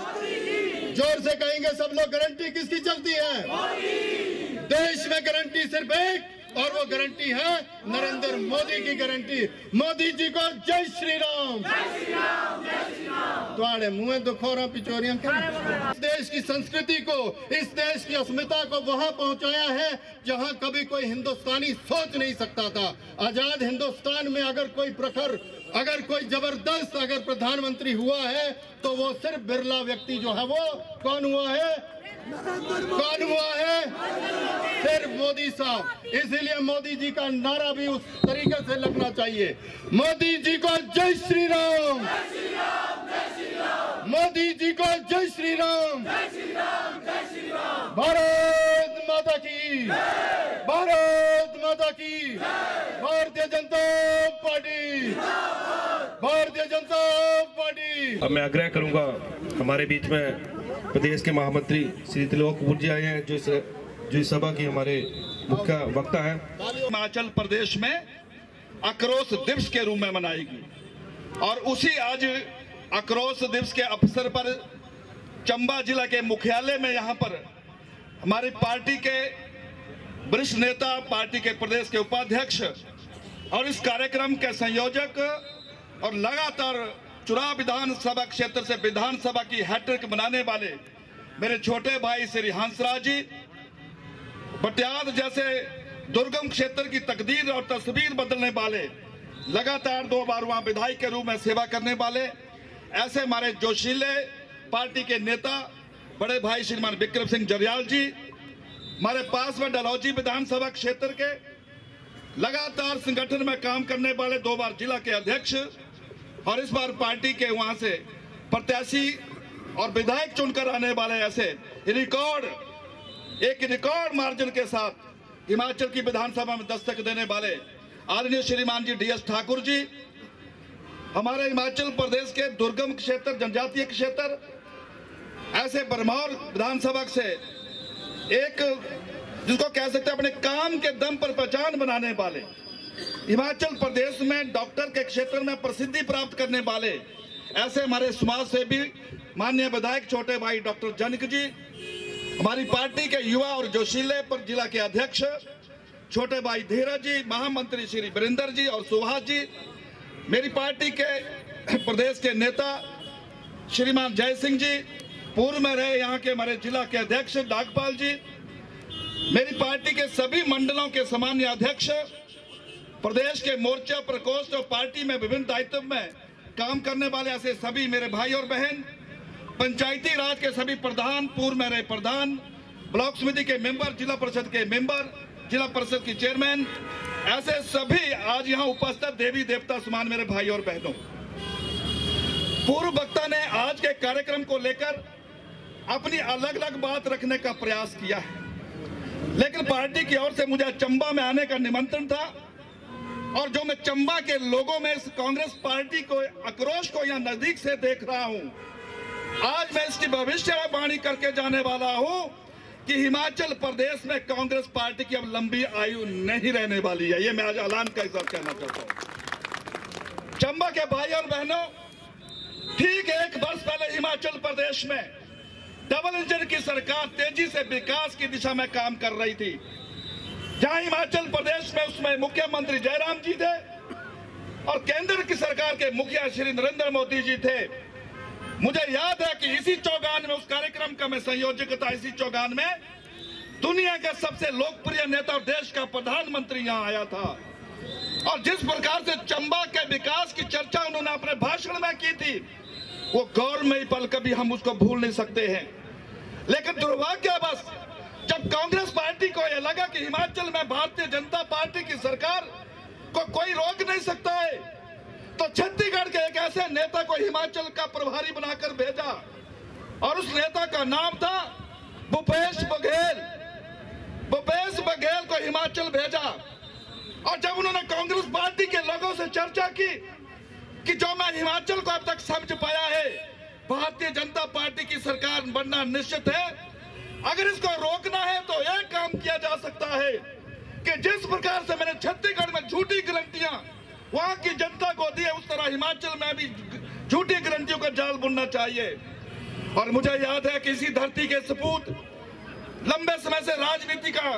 है? जोर से कहेंगे सब लोग, गारंटी किसकी चलती है? देश में गारंटी सिर्फ एक और वो गारंटी है नरेंद्र मोदी की गारंटी। मोदी जी को जय श्री राम। तुम्हारे मुंह दुखोरा पिचोरियां इस देश की संस्कृति को, इस देश की अस्मिता को वहां पहुंचाया है जहां कभी कोई हिंदुस्तानी सोच नहीं सकता था। आजाद हिंदुस्तान में अगर कोई प्रखर, अगर कोई जबरदस्त अगर प्रधानमंत्री हुआ है तो वो सिर्फ बिरला व्यक्ति जो है वो कौन हुआ है? कौन हुआ है? सिर्फ मोदी साहब। इसीलिए मोदी जी का नारा भी उस तरीके से लगना चाहिए। मोदी जी को जय श्री राम। मोदी जी को जय श्री राम। भारत माता की, भारत माता की, भारतीय जनता पार्टी, भारतीय जनता पार्टी। अब मैं आग्रह करूंगा, हमारे बीच में प्रदेश के महामंत्री श्री त्रिलोक कपूर जी आए हैं, जो इस सभा की हमारे मुख्य वक्ता है। हिमाचल प्रदेश में आक्रोश दिवस के रूप में मनाएगी और उसी आज आक्रोश दिवस के अवसर पर चंबा जिला के मुख्यालय में यहाँ पर हमारी पार्टी के वरिष्ठ नेता, पार्टी के प्रदेश के उपाध्यक्ष और इस कार्यक्रम के संयोजक और लगातार चुनाव विधानसभा क्षेत्र से विधानसभा की हैट्रिक बनाने वाले मेरे छोटे भाई श्री हंसराज जी, बटियाद जैसे दुर्गम क्षेत्र की तकदीर और तस्वीर बदलने वाले, लगातार 2 बार वहां विधायक के रूप में सेवा करने वाले ऐसे हमारे जोशीले पार्टी के नेता बड़े भाई श्रीमान विक्रम सिंह जरियाल जी, हमारे पास में डलहौजी विधानसभा क्षेत्र के लगातार संगठन में काम करने वाले 2 बार जिला के अध्यक्ष और इस बार पार्टी के वहां से प्रत्याशी और विधायक चुनकर आने वाले ऐसे एक रिकॉर्ड मार्जिन के साथ हिमाचल की विधानसभा में दस्तक देने वाले आदरणीय श्रीमान जी DS ठाकुर जी, हमारे हिमाचल प्रदेश के दुर्गम क्षेत्र, जनजातीय क्षेत्र, ऐसे बरमौर विधानसभा से एक जिसको कह सकते हैं अपने काम के दम पर पहचान बनाने वाले, हिमाचल प्रदेश में डॉक्टर के क्षेत्र में प्रसिद्धि प्राप्त करने वाले ऐसे हमारे समाज सेवी माननीय विधायक छोटे भाई डॉक्टर जनक जी, हमारी पार्टी के युवा और जोशीले पर जिला के अध्यक्ष छोटे भाई धीरज जी, महामंत्री श्री वीरेंद्र जी और सुभाष जी, मेरी पार्टी के प्रदेश के नेता श्रीमान जय सिंह जी, पूर्व में रहे यहाँ के हमारे जिला के अध्यक्ष नागपाल जी, मेरी पार्टी के सभी मंडलों के सामान्य अध्यक्ष, प्रदेश के मोर्चा प्रकोष्ठ और पार्टी में विभिन्न दायित्व में काम करने वाले ऐसे सभी मेरे भाई और बहन, पंचायती राज के सभी प्रधान, पूर्व में रहे प्रधान, ब्लॉक समिति के मेंबर, जिला परिषद के मेंबर, जिला परिषद की चेयरमैन, ऐसे सभी आज यहाँ उपस्थित देवी देवता समान मेरे भाई और बहनों। पूर्व वक्ता ने आज के कार्यक्रम को लेकर अपनी अलग अलग बात रखने का प्रयास किया है, लेकिन पार्टी की ओर से मुझे चंबा में आने का निमंत्रण था और जो मैं चंबा के लोगों में इस कांग्रेस पार्टी को आक्रोश को यहाँ नजदीक से देख रहा हूँ, आज मैं इसकी भविष्यवाणी करके जाने वाला हूँ कि हिमाचल प्रदेश में कांग्रेस पार्टी की अब लंबी आयु नहीं रहने वाली है। ये मैं आज ऐलान के साथ कहना चाहता हूँ। चंबा के भाई और बहनों, ठीक 1 वर्ष पहले हिमाचल प्रदेश में डबल इंजन की सरकार तेजी से विकास की दिशा में काम कर रही थी, जहां हिमाचल प्रदेश में उसमें मुख्यमंत्री जयराम जी थे और केंद्र की सरकार के मुखिया श्री नरेंद्र मोदी जी थे। मुझे याद है कि इसी चौगान में उस कार्यक्रम का मैं संयोजक था। इसी चौगान में दुनिया का सबसे लोकप्रिय नेता और देश का प्रधानमंत्री यहाँ आया था और जिस प्रकार से चंबा के विकास की चर्चा उन्होंने अपने भाषण में की थी, वो गौरवमयी पल कभी हम उसको भूल नहीं सकते हैं। लेकिन दुर्भाग्यवश जब कांग्रेस पार्टी को यह लगा कि हिमाचल में भारतीय जनता पार्टी की सरकार को कोई रोक नहीं सकता है, तो छत्तीसगढ़ के एक ऐसे नेता को हिमाचल का प्रभारी बनाकर भेजा और उस नेता का नाम था भूपेश बघेल। भूपेश बघेल को हिमाचल भेजा और जब उन्होंने कांग्रेस पार्टी के लोगों से चर्चा की कि जो मैं हिमाचल को अब तक समझ पाया है, भारतीय जनता पार्टी की सरकार बनना निश्चित है। अगर इसको रोकना है तो एक काम किया जा सकता है कि जिस प्रकार से मैंने छत्तीसगढ़ में झूठी गारंटियां वहां की जनता को दी है, उस तरह हिमाचल में भी झूठी गारंटियों का जाल बुनना चाहिए। और मुझे याद है कि इसी धरती के सपूत लंबे समय से राजनीति का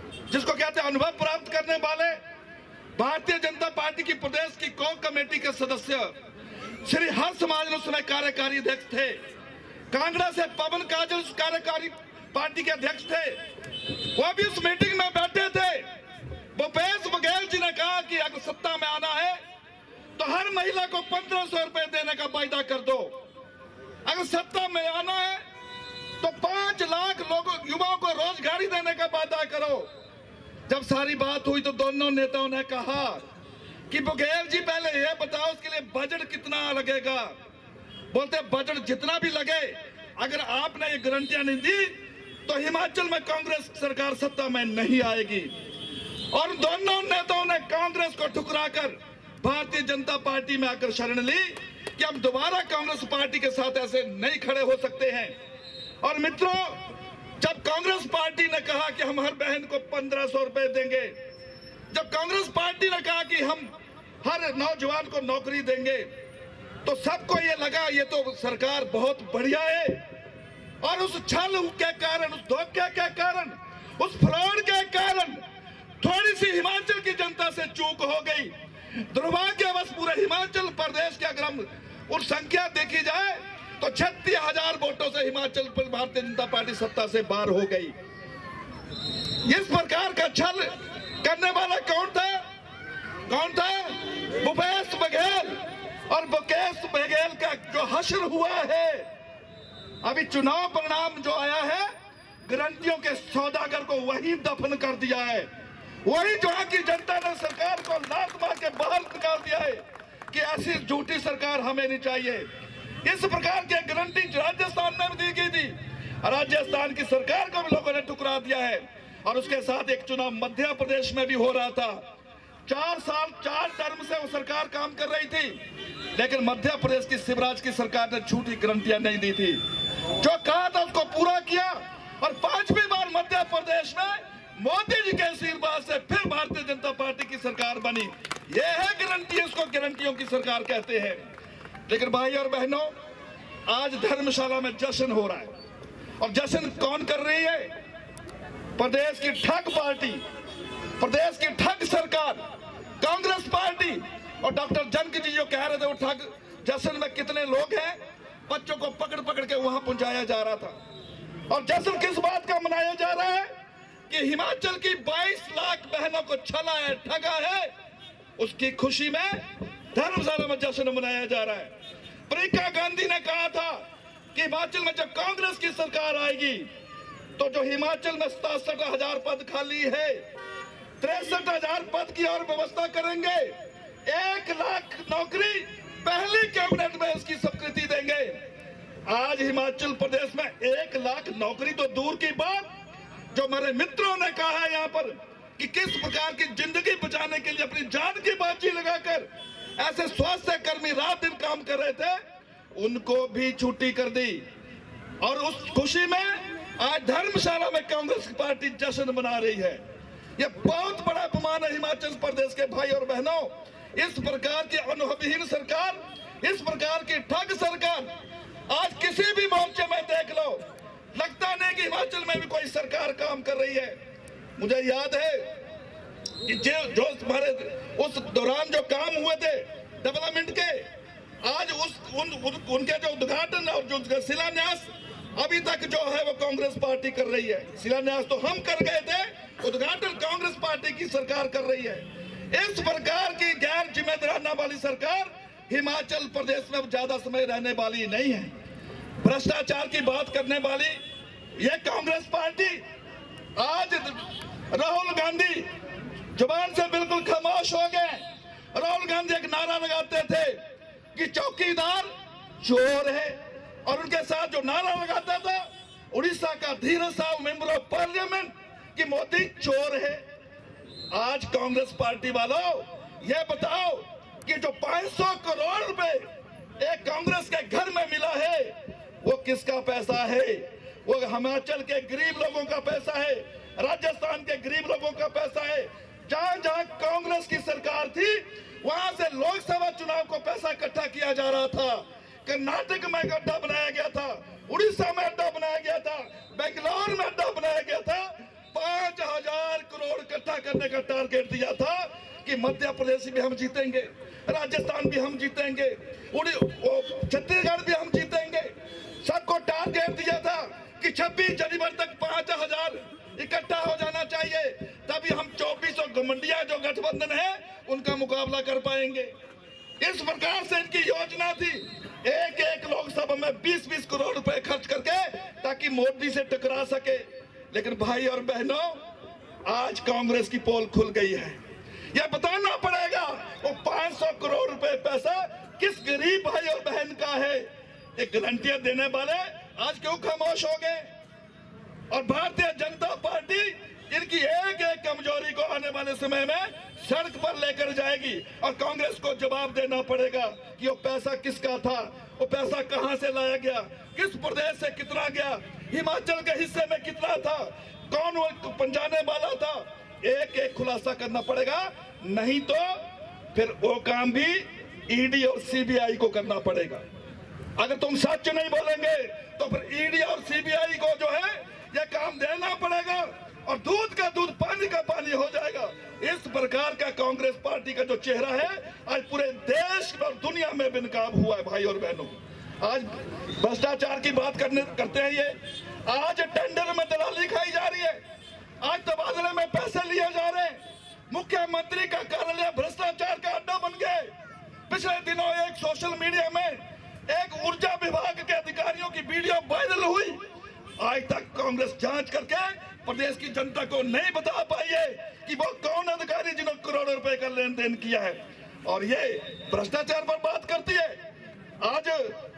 जिसको कहते हैं अनुभव प्राप्त करने वाले भारतीय जनता पार्टी की प्रदेश की कोर कमेटी के सदस्य श्री हर्ष महाजन उस समय कार्यकारी अध्यक्ष थे। कांगड़ा से पवन काजल कार्यकारी पार्टी के अध्यक्ष थे, वो भी उस मीटिंग में बैठे थे। भूपेश बघेल जी ने कहा कि अगर सत्ता में आना है तो हर महिला को 1500 रुपए देने का वायदा कर दो। अगर सत्ता में आना है तो 5 लाख लोगों युवाओं को रोजगारी देने का वादा करो। जब सारी बात हुई तो दोनों नेताओं ने कहा कि बघेल जी पहले ये बताओ उसके लिए बजट कितना लगेगा। बोलते बजट जितना भी लगे, अगर आपने ये गारंटियां नहीं दी तो हिमाचल में कांग्रेस सरकार सत्ता में नहीं आएगी। और दोनों नेताओं ने कांग्रेस को ठुकराकर भारतीय जनता पार्टी में आकर शरण ली कि हम दोबारा कांग्रेस पार्टी के साथ ऐसे नहीं खड़े हो सकते हैं। और मित्रों, जब कांग्रेस पार्टी ने कहा कि हम हर बहन को 1500 रुपए देंगे, जब कांग्रेस पार्टी ने कहा कि हम हर नौजवान को नौकरी देंगे, तो सबको ये लगा ये तो सरकार बहुत बढ़िया है। और उस छल के कारण, उस धोखे के कारण, उस फ्रॉड के कारण थोड़ी सी हिमाचल की जनता से चूक हो गई। दुर्भाग्यवश पूरे हिमाचल प्रदेश के अगर हम उन संख्या देखी जाए तो 36,000 वोटों से हिमाचल पर भारतीय जनता पार्टी सत्ता से बाहर हो गई। इस प्रकार का छल करने वाला कौन था? कौन था? भूपेश बघेल। और भूपेश बघेल का जो हश्र हुआ है, अभी चुनाव परिणाम जो आया है, गारंटियों के सौदागर को वही दफन कर दिया है। वही जहां की जनता ने सरकार को लात मार के बाहर निकाल दिया है कि ऐसी झूठी सरकार हमें नहीं चाहिए। इस प्रकार की गारंटी राजस्थान में भी दी गई थी, राजस्थान की सरकार को भी लोगों ने ठुकरा दिया है। और उसके साथ एक चुनाव मध्य प्रदेश में भी हो रहा था। 4 साल 4 टर्म से वो सरकार काम कर रही थी, लेकिन मध्य प्रदेश की शिवराज की सरकार ने झूठी गारंटियां नहीं दी थी। जो कहा था उसको पूरा किया। और 5वीं बार मध्य प्रदेश में मोदी जी के आशीर्वाद से फिर भारतीय जनता पार्टी की सरकार बनी। यह है गारंटी, इसको गारंटियों की सरकार कहते हैं। लेकिन भाई और बहनों, आज धर्मशाला में जश्न हो रहा है। और जश्न कौन कर रही है? प्रदेश की ठग पार्टी, प्रदेश की ठग सरकार, कांग्रेस पार्टी। और डॉक्टर जनक जी जो कह रहे थे वो ठग, जश्न में कितने लोग हैं, बच्चों को पकड़ पकड़ के वहां पहुंचाया जा रहा था। और जश्न किस बात का मनाया जा रहा है कि हिमाचल की 22 लाख बहनों को छला है, ठगा है। उसकी खुशी में धर्मशाला में जश्न मनाया जा रहा है। प्रियंका गांधी ने कहा था कि हिमाचल में जब कांग्रेस की सरकार आएगी तो जो हिमाचल में 67,000 पद खाली है, 63,000 पद की और व्यवस्था करेंगे। 1 लाख नौकरी पहली कैबिनेट में इसकी स्वीकृति देंगे। आज हिमाचल प्रदेश में 1 लाख नौकरी तो दूर की बात, जो हमारे मित्रों ने कहा है यहाँ पर कि किस प्रकार की जिंदगी बचाने के लिए अपनी जान की बाजी लगाकर ऐसे स्वास्थ्य कर्मी रात दिन काम कर रहे थे, उनको भी छुट्टी कर दी। और उस खुशी में आज धर्मशाला में कांग्रेस पार्टी जश्न मना रही है। यह बहुत बड़ा अपमान है हिमाचल प्रदेश के भाई और बहनों। इस प्रकार की अनुभवहीन सरकार, इस प्रकार की ठग सरकार आज किसी भी मोर्चे में देख लो, लगता नहीं कि हिमाचल में भी कोई सरकार काम कर रही है। मुझे याद है कि जो हमारे उस दौरान जो काम हुए थे डेवलपमेंट के, आज उनके जो उद्घाटन और जो शिलान्यास अभी तक जो है वो कांग्रेस पार्टी कर रही है। शिलान्यास तो हम कर गए थे, उद्घाटन कांग्रेस पार्टी की सरकार कर रही है। इस प्रकार की गैर जिम्मेदाराना वाली सरकार हिमाचल प्रदेश में ज्यादा समय रहने वाली नहीं है। भ्रष्टाचार की बात करने वाली यह कांग्रेस पार्टी, आज राहुल गांधी जुबान से बिल्कुल खामोश हो गए। राहुल गांधी एक नारा लगाते थे कि चौकीदार चोर है, और उनके साथ जो नारा लगाता था उड़ीसा का धीरज साहब मेंबर ऑफ पार्लियामेंट कि मोदी चोर है। आज कांग्रेस पार्टी वालों ये बताओ कि जो 500 करोड़ रुपए एक कांग्रेस के घर में मिला है वो किसका पैसा है? वो हिमाचल के गरीब लोगों का पैसा है, राजस्थान के गरीब लोगों का पैसा है। जहां जहां कांग्रेस की सरकार थी वहां से लोकसभा चुनाव को पैसा इकट्ठा किया जा रहा था। कर्नाटक में अड्डा बनाया गया था, उड़ीसा में अड्डा बनाया गया था, बेंगलोर में अड्डा बनाया गया था। 5,000 करोड़ इकट्ठा करने का टारगेट दिया था कि मध्य प्रदेश भी हम जीतेंगे, राजस्थान भी हम जीतेंगे, छत्तीसगढ़ भी हम जीतेंगे। सबको टारगेट दिया था कि 26 जनवरी तक 5000 इकट्ठा हो जाना चाहिए, तभी हम 2400 घमंडिया जो गठबंधन है उनका मुकाबला कर पाएंगे। इस प्रकार से इनकी योजना थी, एक लोकसभा में 20-20 करोड़ रुपए खर्च करके ताकि मोदी से टकरा सके। लेकिन भाई और बहनों, आज कांग्रेस की पोल खुल गई है। यह बताना पड़ेगा वो 500 करोड़ रुपए पैसा किस गरीब भाई और बहन का है। एक गारंटियां देने वाले आज क्यों खामोश हो गए? और भारतीय जनता पार्टी इनकी एक कमजोरी को आने वाले समय में सड़क पर लेकर जाएगी और कांग्रेस को जवाब देना पड़ेगा कि वो पैसा किसका था, वो पैसा कहां से लाया गया, किस प्रदेश से कितना गया, हिमाचल के हिस्से में कितना था, कौन वो पंजाने वाला था। एक खुलासा करना पड़ेगा, नहीं तो फिर वो काम भी ईडी और सीबीआई को करना पड़ेगा। अगर तुम सच नहीं बोलेंगे तो फिर ईडी और सीबीआई को जो है यह काम देना पड़ेगा और दूध का दूध पानी का पानी हो जाएगा। इस प्रकार का कांग्रेस पार्टी का जो चेहरा है आज पूरे देश और दुनिया में बेनकाब हुआ है। भाई और बहनों, आज भ्रष्टाचार की बात करते हैं, ये आज टेंडर में दलाली खाई जा रही है, आज तबादले में पैसे लिए जा रहे हैं, मुख्यमंत्री का कार्यालय भ्रष्टाचार का अड्डा बन गए। पिछले दिनों एक सोशल मीडिया में एक ऊर्जा विभाग के अधिकारियों की वीडियो वायरल हुई। आज तक कांग्रेस जांच करके प्रदेश की जनता को नहीं बता पाई है कि वो कौन अधिकारी जिन्होंने करोड़ों रुपए का लेन देन किया है। और ये भ्रष्टाचार पर बात करती है। आज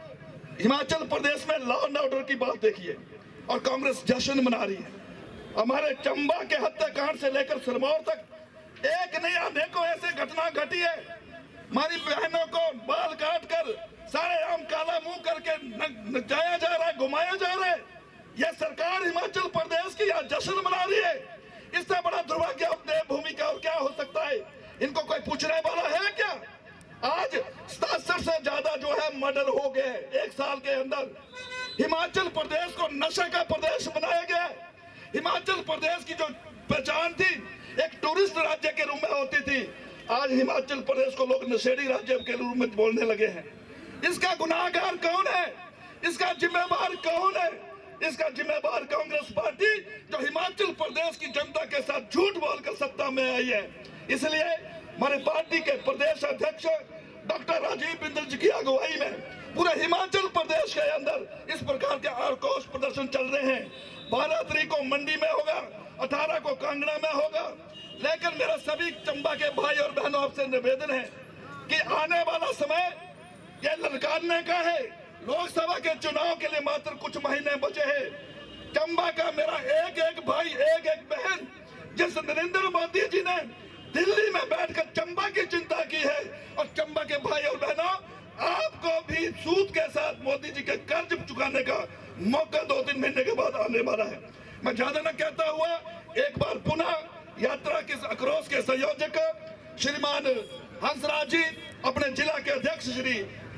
हिमाचल प्रदेश में लॉ एंड ऑर्डर की बात देखिए और कांग्रेस जश्न मना रही है। हमारे चंबा के हत्याकांड से लेकर सिरमौर तक एक नहीं अनेकों ऐसे घटना घटी है। हमारी बहनों को बाल काट कर सारे आम काला मुंह करके नचाया जा रहा है, घुमाया जा रहा है। यह सरकार हिमाचल प्रदेश की आज जश्न मना रही है। इससे बड़ा दुर्भाग्य भूमि का और क्या हो सकता है? इनको कोई पूछने वाला है क्या? आज 67 से ज्यादा जो है मर्डर हो गए एक साल के अंदर। हिमाचल प्रदेश को नशे का प्रदेश बनाया गया। हिमाचल प्रदेश की जो पहचान थी एक टूरिस्ट राज्य के रूप में होती थी, आज हिमाचल प्रदेश को लोग नशेड़ी राज्य के रूप में बोलने लगे हैं। इसका गुनाहगार कौन है? इसका जिम्मेवार कौन है? इसका जिम्मेवार कांग्रेस पार्टी जो हिमाचल प्रदेश की जनता के साथ झूठ बोलकर सत्ता में आई है। इसलिए हमारे पार्टी के प्रदेश अध्यक्ष डॉक्टर राजीव बिंदल जी की अगुवाई में पूरे हिमाचल प्रदेश के अंदर इस प्रकार के आक्रोश प्रदर्शन चल रहे हैं। 12 तारीख को मंडी में होगा, 18 को कांगड़ा में होगा। लेकिन मेरा सभी चंबा के भाई और बहनों आपसे निवेदन है कि आने वाला समय यह ललकारने का है। लोकसभा के चुनाव के लिए मात्र कुछ महीने बचे हैं। चंबा का मेरा एक भाई, एक बहन, जिस नरेंद्र मोदी जी ने दिल्ली में बैठकर चंबा की चिंता की है, और चंबा के भाई और बहनों, आपको भी सूद के साथ मोदी जी के कर्ज चुकाने का मौका 2-3 महीने के बाद आने वाला है। मैं ज्यादा न कहता हुआ एक बार पुनः यात्रा के आक्रोश के संयोजक श्रीमान हंसराज जी, अपने जिला के अध्यक्ष श्री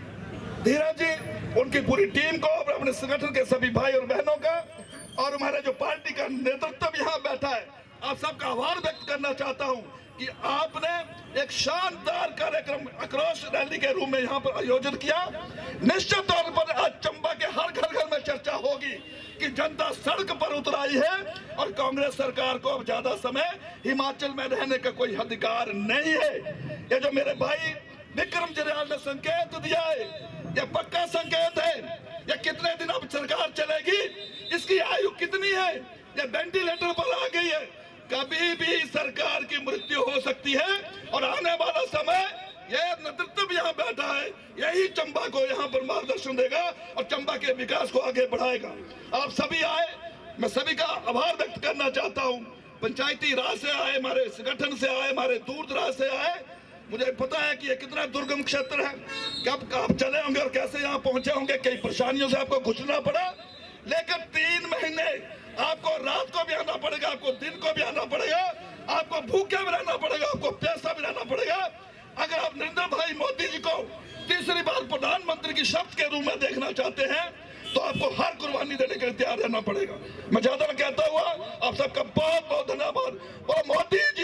धीरज जी, उनकी पूरी टीम को और अपने संगठन के सभी भाई और बहनों का और हमारे जो पार्टी का नेतृत्व यहाँ बैठा है, आप सबका आभार व्यक्त करना चाहता हूँ कि आपने एक शानदार कार्यक्रम आक्रोश रैली के रूप में यहाँ पर आयोजित किया। निश्चित तौर पर आज चंबा के हर घर में चर्चा होगी कि जनता सड़क पर उतर आई है और कांग्रेस सरकार को अब ज्यादा समय हिमाचल में रहने का कोई अधिकार नहीं है। ये जो मेरे भाई विक्रम जरियाल ने संकेत दिया है, यह पक्का संकेत है। यह कितने दिन अब सरकार चलेगी, इसकी आयु कितनी है, यह वेंटिलेटर पर आ गई है। कभी भी सरकार की मृत्यु हो सकती है और आने वाला समय यह नेतृत्व यहाँ बैठा है, यही चंबा को यहाँ पर मार्गदर्शन देगा और चंबा के विकास को आगे बढ़ाएगा। आप सभी आए, मैं सभी का आभार व्यक्त करना चाहता हूँ। पंचायती राज से आए, हमारे संगठन से आए, हमारे दूर दराज से आए। मुझे पता है कि ये कितना दुर्गम क्षेत्र है, कब आप चले होंगे और कैसे यहाँ पहुंचे होंगे, कई परेशानियों से आपको गुजरना पड़ा। लेकिन 3 महीने आपको रात को भी आना पड़ेगा, आपको दिन को भी आना पड़ेगा, आपको भूखे भी रहना पड़ेगा, आपको प्यासा भी रहना पड़ेगा। अगर आप नरेंद्र भाई मोदी जी को तीसरी बार प्रधानमंत्री की शपथ के रूप में देखना चाहते हैं तो आपको हर कुर्बानी देने के लिए तैयार रहना पड़ेगा। मैं ज्यादा कहता हुआ आप सबका बहुत बहुत धन्यवाद। और मोदी जी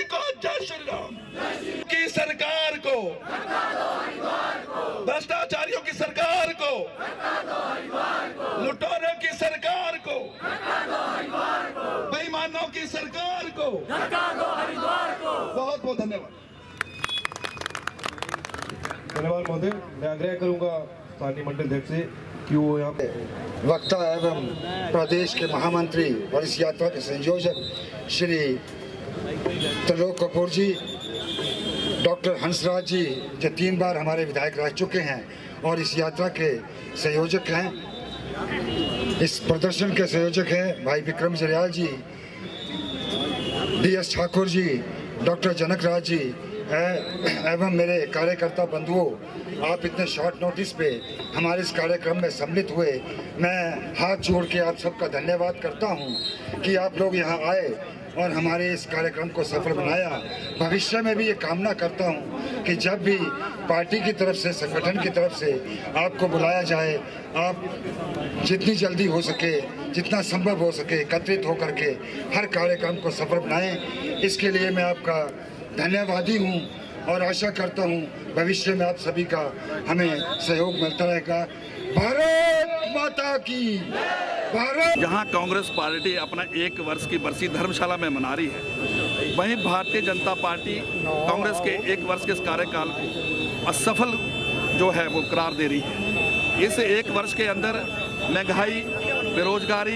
लुटेरों की सरकार को, बेईमानों की सरकार को, बहुत बहुत धन्यवाद। धन्यवाद महोदय। मैं आग्रह करूंगा स्थानीय मंडल अध्यक्ष से कि वो यहाँ पे वक्ता एवं प्रदेश के महामंत्री और इस यात्रा के संयोजक श्री त्रिलोक कपूर जी, डॉक्टर हंसराज जी जो 3 बार हमारे विधायक रह चुके हैं और इस यात्रा के संयोजक हैं, इस प्रदर्शन के संयोजक हैं भाई विक्रम जरियाल जी, DS ठाकुर जी, डॉक्टर जनक राज जी एवं मेरे कार्यकर्ता बंधुओं, आप इतने शॉर्ट नोटिस पे हमारे इस कार्यक्रम में सम्मिलित हुए। मैं हाथ जोड़ के आप सबका धन्यवाद करता हूं कि आप लोग यहां आए और हमारे इस कार्यक्रम को सफल बनाया। भविष्य में भी ये कामना करता हूं कि जब भी पार्टी की तरफ से, संगठन की तरफ से आपको बुलाया जाए, आप जितनी जल्दी हो सके, जितना संभव हो सके एकत्रित होकर के हर कार्यक्रम को सफल बनाएं। इसके लिए मैं आपका धन्यवादी हूं और आशा करता हूं भविष्य में आप सभी का हमें सहयोग मिलता रहेगा। भारत माता की भारत। जहां कांग्रेस पार्टी अपना 1 वर्ष की बरसी धर्मशाला में मना रही है, वहीं भारतीय जनता पार्टी कांग्रेस के 1 वर्ष के इस कार्यकाल को असफल जो है वो करार दे रही है। इस 1 वर्ष के अंदर महंगाई, बेरोजगारी,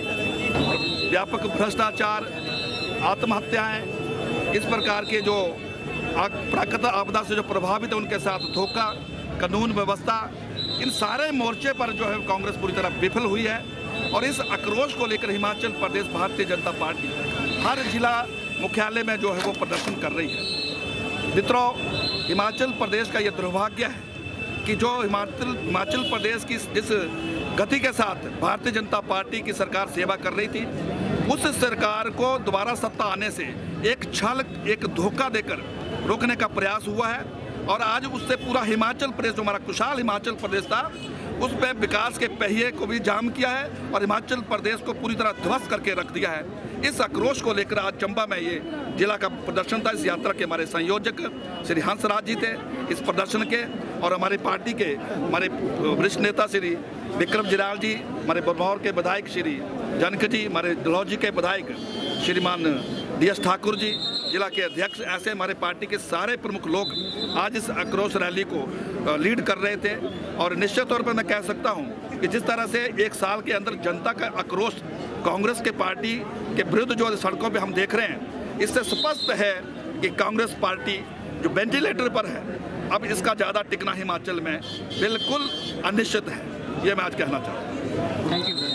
व्यापक भ्रष्टाचार, आत्महत्याएं, इस प्रकार के जो प्राकृतिक आपदा से जो प्रभावित है उनके साथ धोखा, कानून व्यवस्था, इन सारे मोर्चे पर जो है कांग्रेस पूरी तरह विफल हुई है। और इस आक्रोश को लेकर हिमाचल प्रदेश भारतीय जनता पार्टी हर जिला मुख्यालय में जो है वो प्रदर्शन कर रही है। मित्रों, हिमाचल प्रदेश का ये दुर्भाग्य है कि जो हिमाचल प्रदेश की जिस गति के साथ भारतीय जनता पार्टी की सरकार सेवा कर रही थी, उस सरकार को दोबारा सत्ता आने से एक छल, एक धोखा देकर रोकने का प्रयास हुआ है। और आज उससे पूरा हिमाचल प्रदेश, जो हमारा खुशहाल हिमाचल प्रदेश था, उस पर विकास के पहिए को भी जाम किया है और हिमाचल प्रदेश को पूरी तरह ध्वस्त करके रख दिया है। इस आक्रोश को लेकर आज चंबा में ये जिला का प्रदर्शन था। इस यात्रा के हमारे संयोजक श्री हंसराज जी थे इस प्रदर्शन के, और हमारी पार्टी के हमारे वरिष्ठ नेता श्री विक्रम जरियाल जी, हमारे बरमौर के विधायक श्री जनक जी, हमारे डलहौजी के विधायक श्रीमान DS ठाकुर जी, जिला के अध्यक्ष, ऐसे हमारे पार्टी के सारे प्रमुख लोग आज इस आक्रोश रैली को लीड कर रहे थे। और निश्चित तौर पर मैं कह सकता हूं कि जिस तरह से 1 साल के अंदर जनता का आक्रोश कांग्रेस के पार्टी के विरुद्ध जो सड़कों पे हम देख रहे हैं, इससे स्पष्ट है कि कांग्रेस पार्टी जो वेंटिलेटर पर है, अब इसका ज़्यादा टिकना हिमाचल में बिल्कुल अनिश्चित है। ये मैं आज कहना चाहता हूँ। Thank you.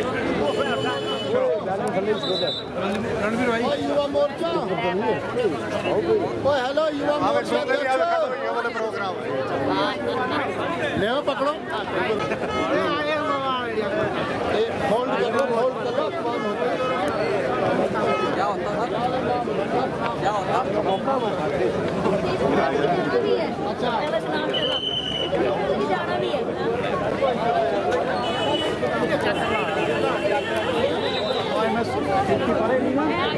रणवीर भाई, युवा मोर्चा, हेलो युवा मोर्चा, प्रोग्राम ले पकड़ो, होल्ड करो, होल्ड करो। क्या होता था? अच्छा, जाना भी है। मैं